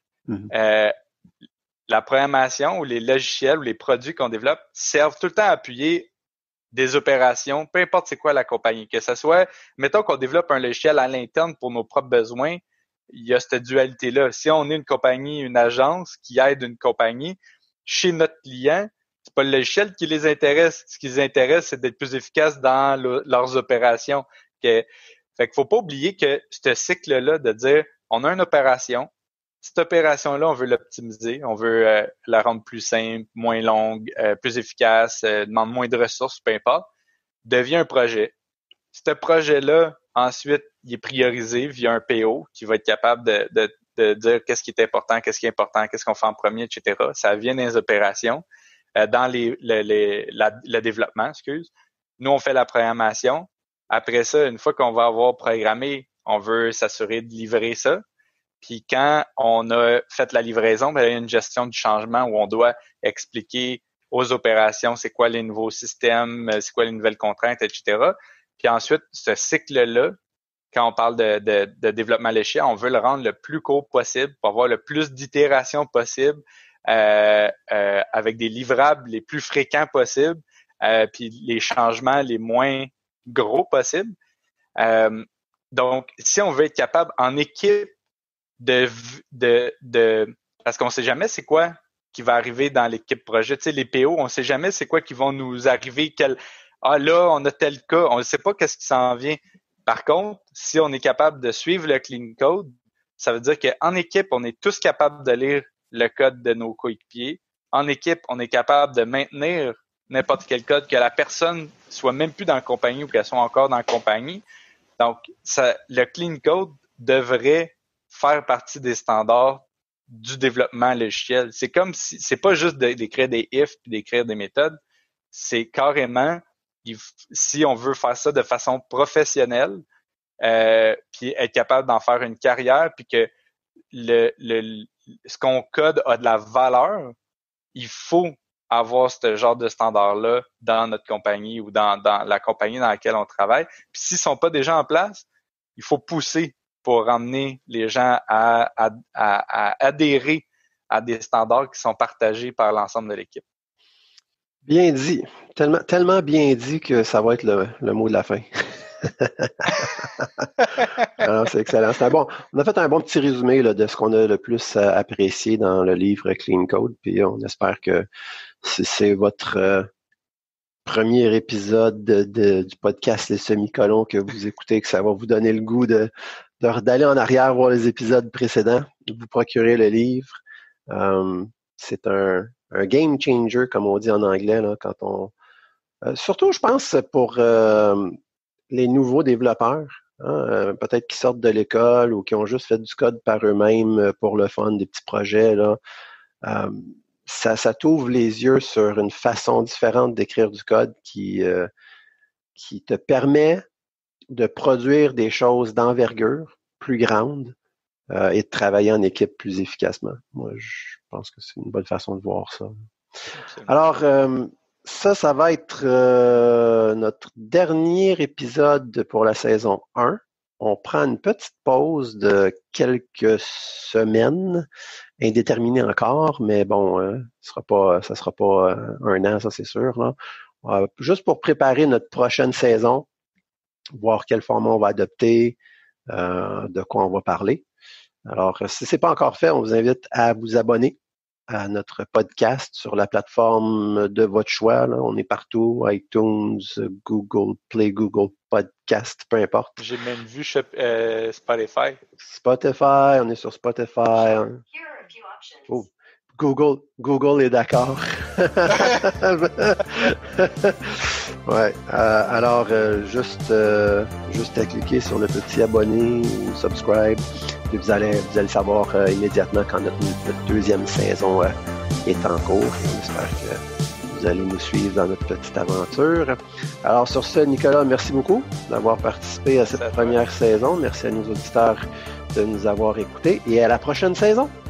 la programmation ou les logiciels ou les produits qu'on développe servent tout le temps à appuyer des opérations, peu importe c'est quoi la compagnie. Que ce soit, mettons qu'on développe un logiciel à l'interne pour nos propres besoins, il y a cette dualité-là. Si on est une compagnie, une agence qui aide une compagnie, chez notre client, c'est pas le logiciel qui les intéresse. Ce qui les intéresse, c'est d'être plus efficace dans leurs opérations. Fait qu'il faut pas oublier que ce cycle-là de dire, on a une opération, cette opération-là, on veut l'optimiser, on veut la rendre plus simple, moins longue, plus efficace, demande moins de ressources, peu importe, devient un projet. Ce projet-là, ensuite, il est priorisé via un PO qui va être capable de dire qu'est-ce qui est important, qu'est-ce qu'on fait en premier, etc. Ça vient dans les opérations, dans le développement, excuse. Nous, on fait la programmation. Après ça, une fois qu'on va avoir programmé, on veut s'assurer de livrer ça. Puis quand on a fait la livraison, ben, il y a une gestion du changement où on doit expliquer aux opérations c'est quoi les nouveaux systèmes, c'est quoi les nouvelles contraintes, etc. Puis ensuite, ce cycle-là, quand on parle de développement léché, on veut le rendre le plus court possible pour avoir le plus d'itérations possible avec des livrables les plus fréquents possibles, puis les changements les moins gros possibles. Donc, si on veut être capable en équipe parce qu'on sait jamais c'est quoi qui va arriver dans l'équipe projet. Tu sais, les PO, on sait jamais c'est quoi qui vont nous arriver. Là, on a tel cas, on ne sait pas qu'est-ce qui s'en vient. Par contre, si on est capable de suivre le clean code, ça veut dire qu'en équipe, on est tous capables de lire le code de nos coéquipiers. En équipe, on est capable de maintenir n'importe quel code, que la personne soit même plus dans la compagnie ou qu'elle soit encore dans la compagnie. Donc, le clean code devrait faire partie des standards du développement logiciel. C'est comme si, c'est pas juste d'écrire des ifs puis d'écrire des méthodes, c'est carrément, si on veut faire ça de façon professionnelle, puis être capable d'en faire une carrière, puis que ce qu'on code a de la valeur, il faut avoir ce genre de standard-là dans notre compagnie ou dans la compagnie dans laquelle on travaille. Puis s'ils sont pas déjà en place, il faut pousser pour emmener les gens à adhérer à des standards qui sont partagés par l'ensemble de l'équipe. Bien dit. Tellement bien dit que ça va être le mot de la fin. Alors, c'est excellent. On a fait un bon petit résumé là, de ce qu'on a le plus apprécié dans le livre Clean Code, puis on espère que si c'est votre premier épisode du podcast Les Semi-Colons que vous écoutez, que ça va vous donner le goût d'aller en arrière voir les épisodes précédents, de vous procurer le livre. C'est un game changer, comme on dit en anglais, là, surtout, je pense, pour les nouveaux développeurs, hein, peut-être qui sortent de l'école ou qui ont juste fait du code par eux-mêmes pour le fun, des petits projets, là. ça t'ouvre les yeux sur une façon différente d'écrire du code qui te permet de produire des choses d'envergure plus grandes et de travailler en équipe plus efficacement. Moi, je pense que c'est une bonne façon de voir ça. Absolument. Alors, ça va être notre dernier épisode pour la saison 1. On prend une petite pause de quelques semaines, indéterminée encore, mais bon, ça sera pas un an, ça c'est sûr. Là. Juste pour préparer notre prochaine saison, voir quel format on va adopter, de quoi on va parler. Alors, si c'est pas encore fait, on vous invite à vous abonner à notre podcast sur la plateforme de votre choix. Là. On est partout, iTunes, Google Play, Google Podcast, peu importe. J'ai même vu Spotify. Spotify, on est sur Spotify. Oh, Google est d'accord. Ouais. Alors, juste à cliquer sur le petit abonner ou subscribe. Puis vous allez savoir immédiatement quand notre deuxième saison est en cours. On espère que vous allez nous suivre dans notre petite aventure. Alors sur ce, Nicolas, merci beaucoup d'avoir participé à cette première saison. Merci à nos auditeurs de nous avoir écoutés et à la prochaine saison.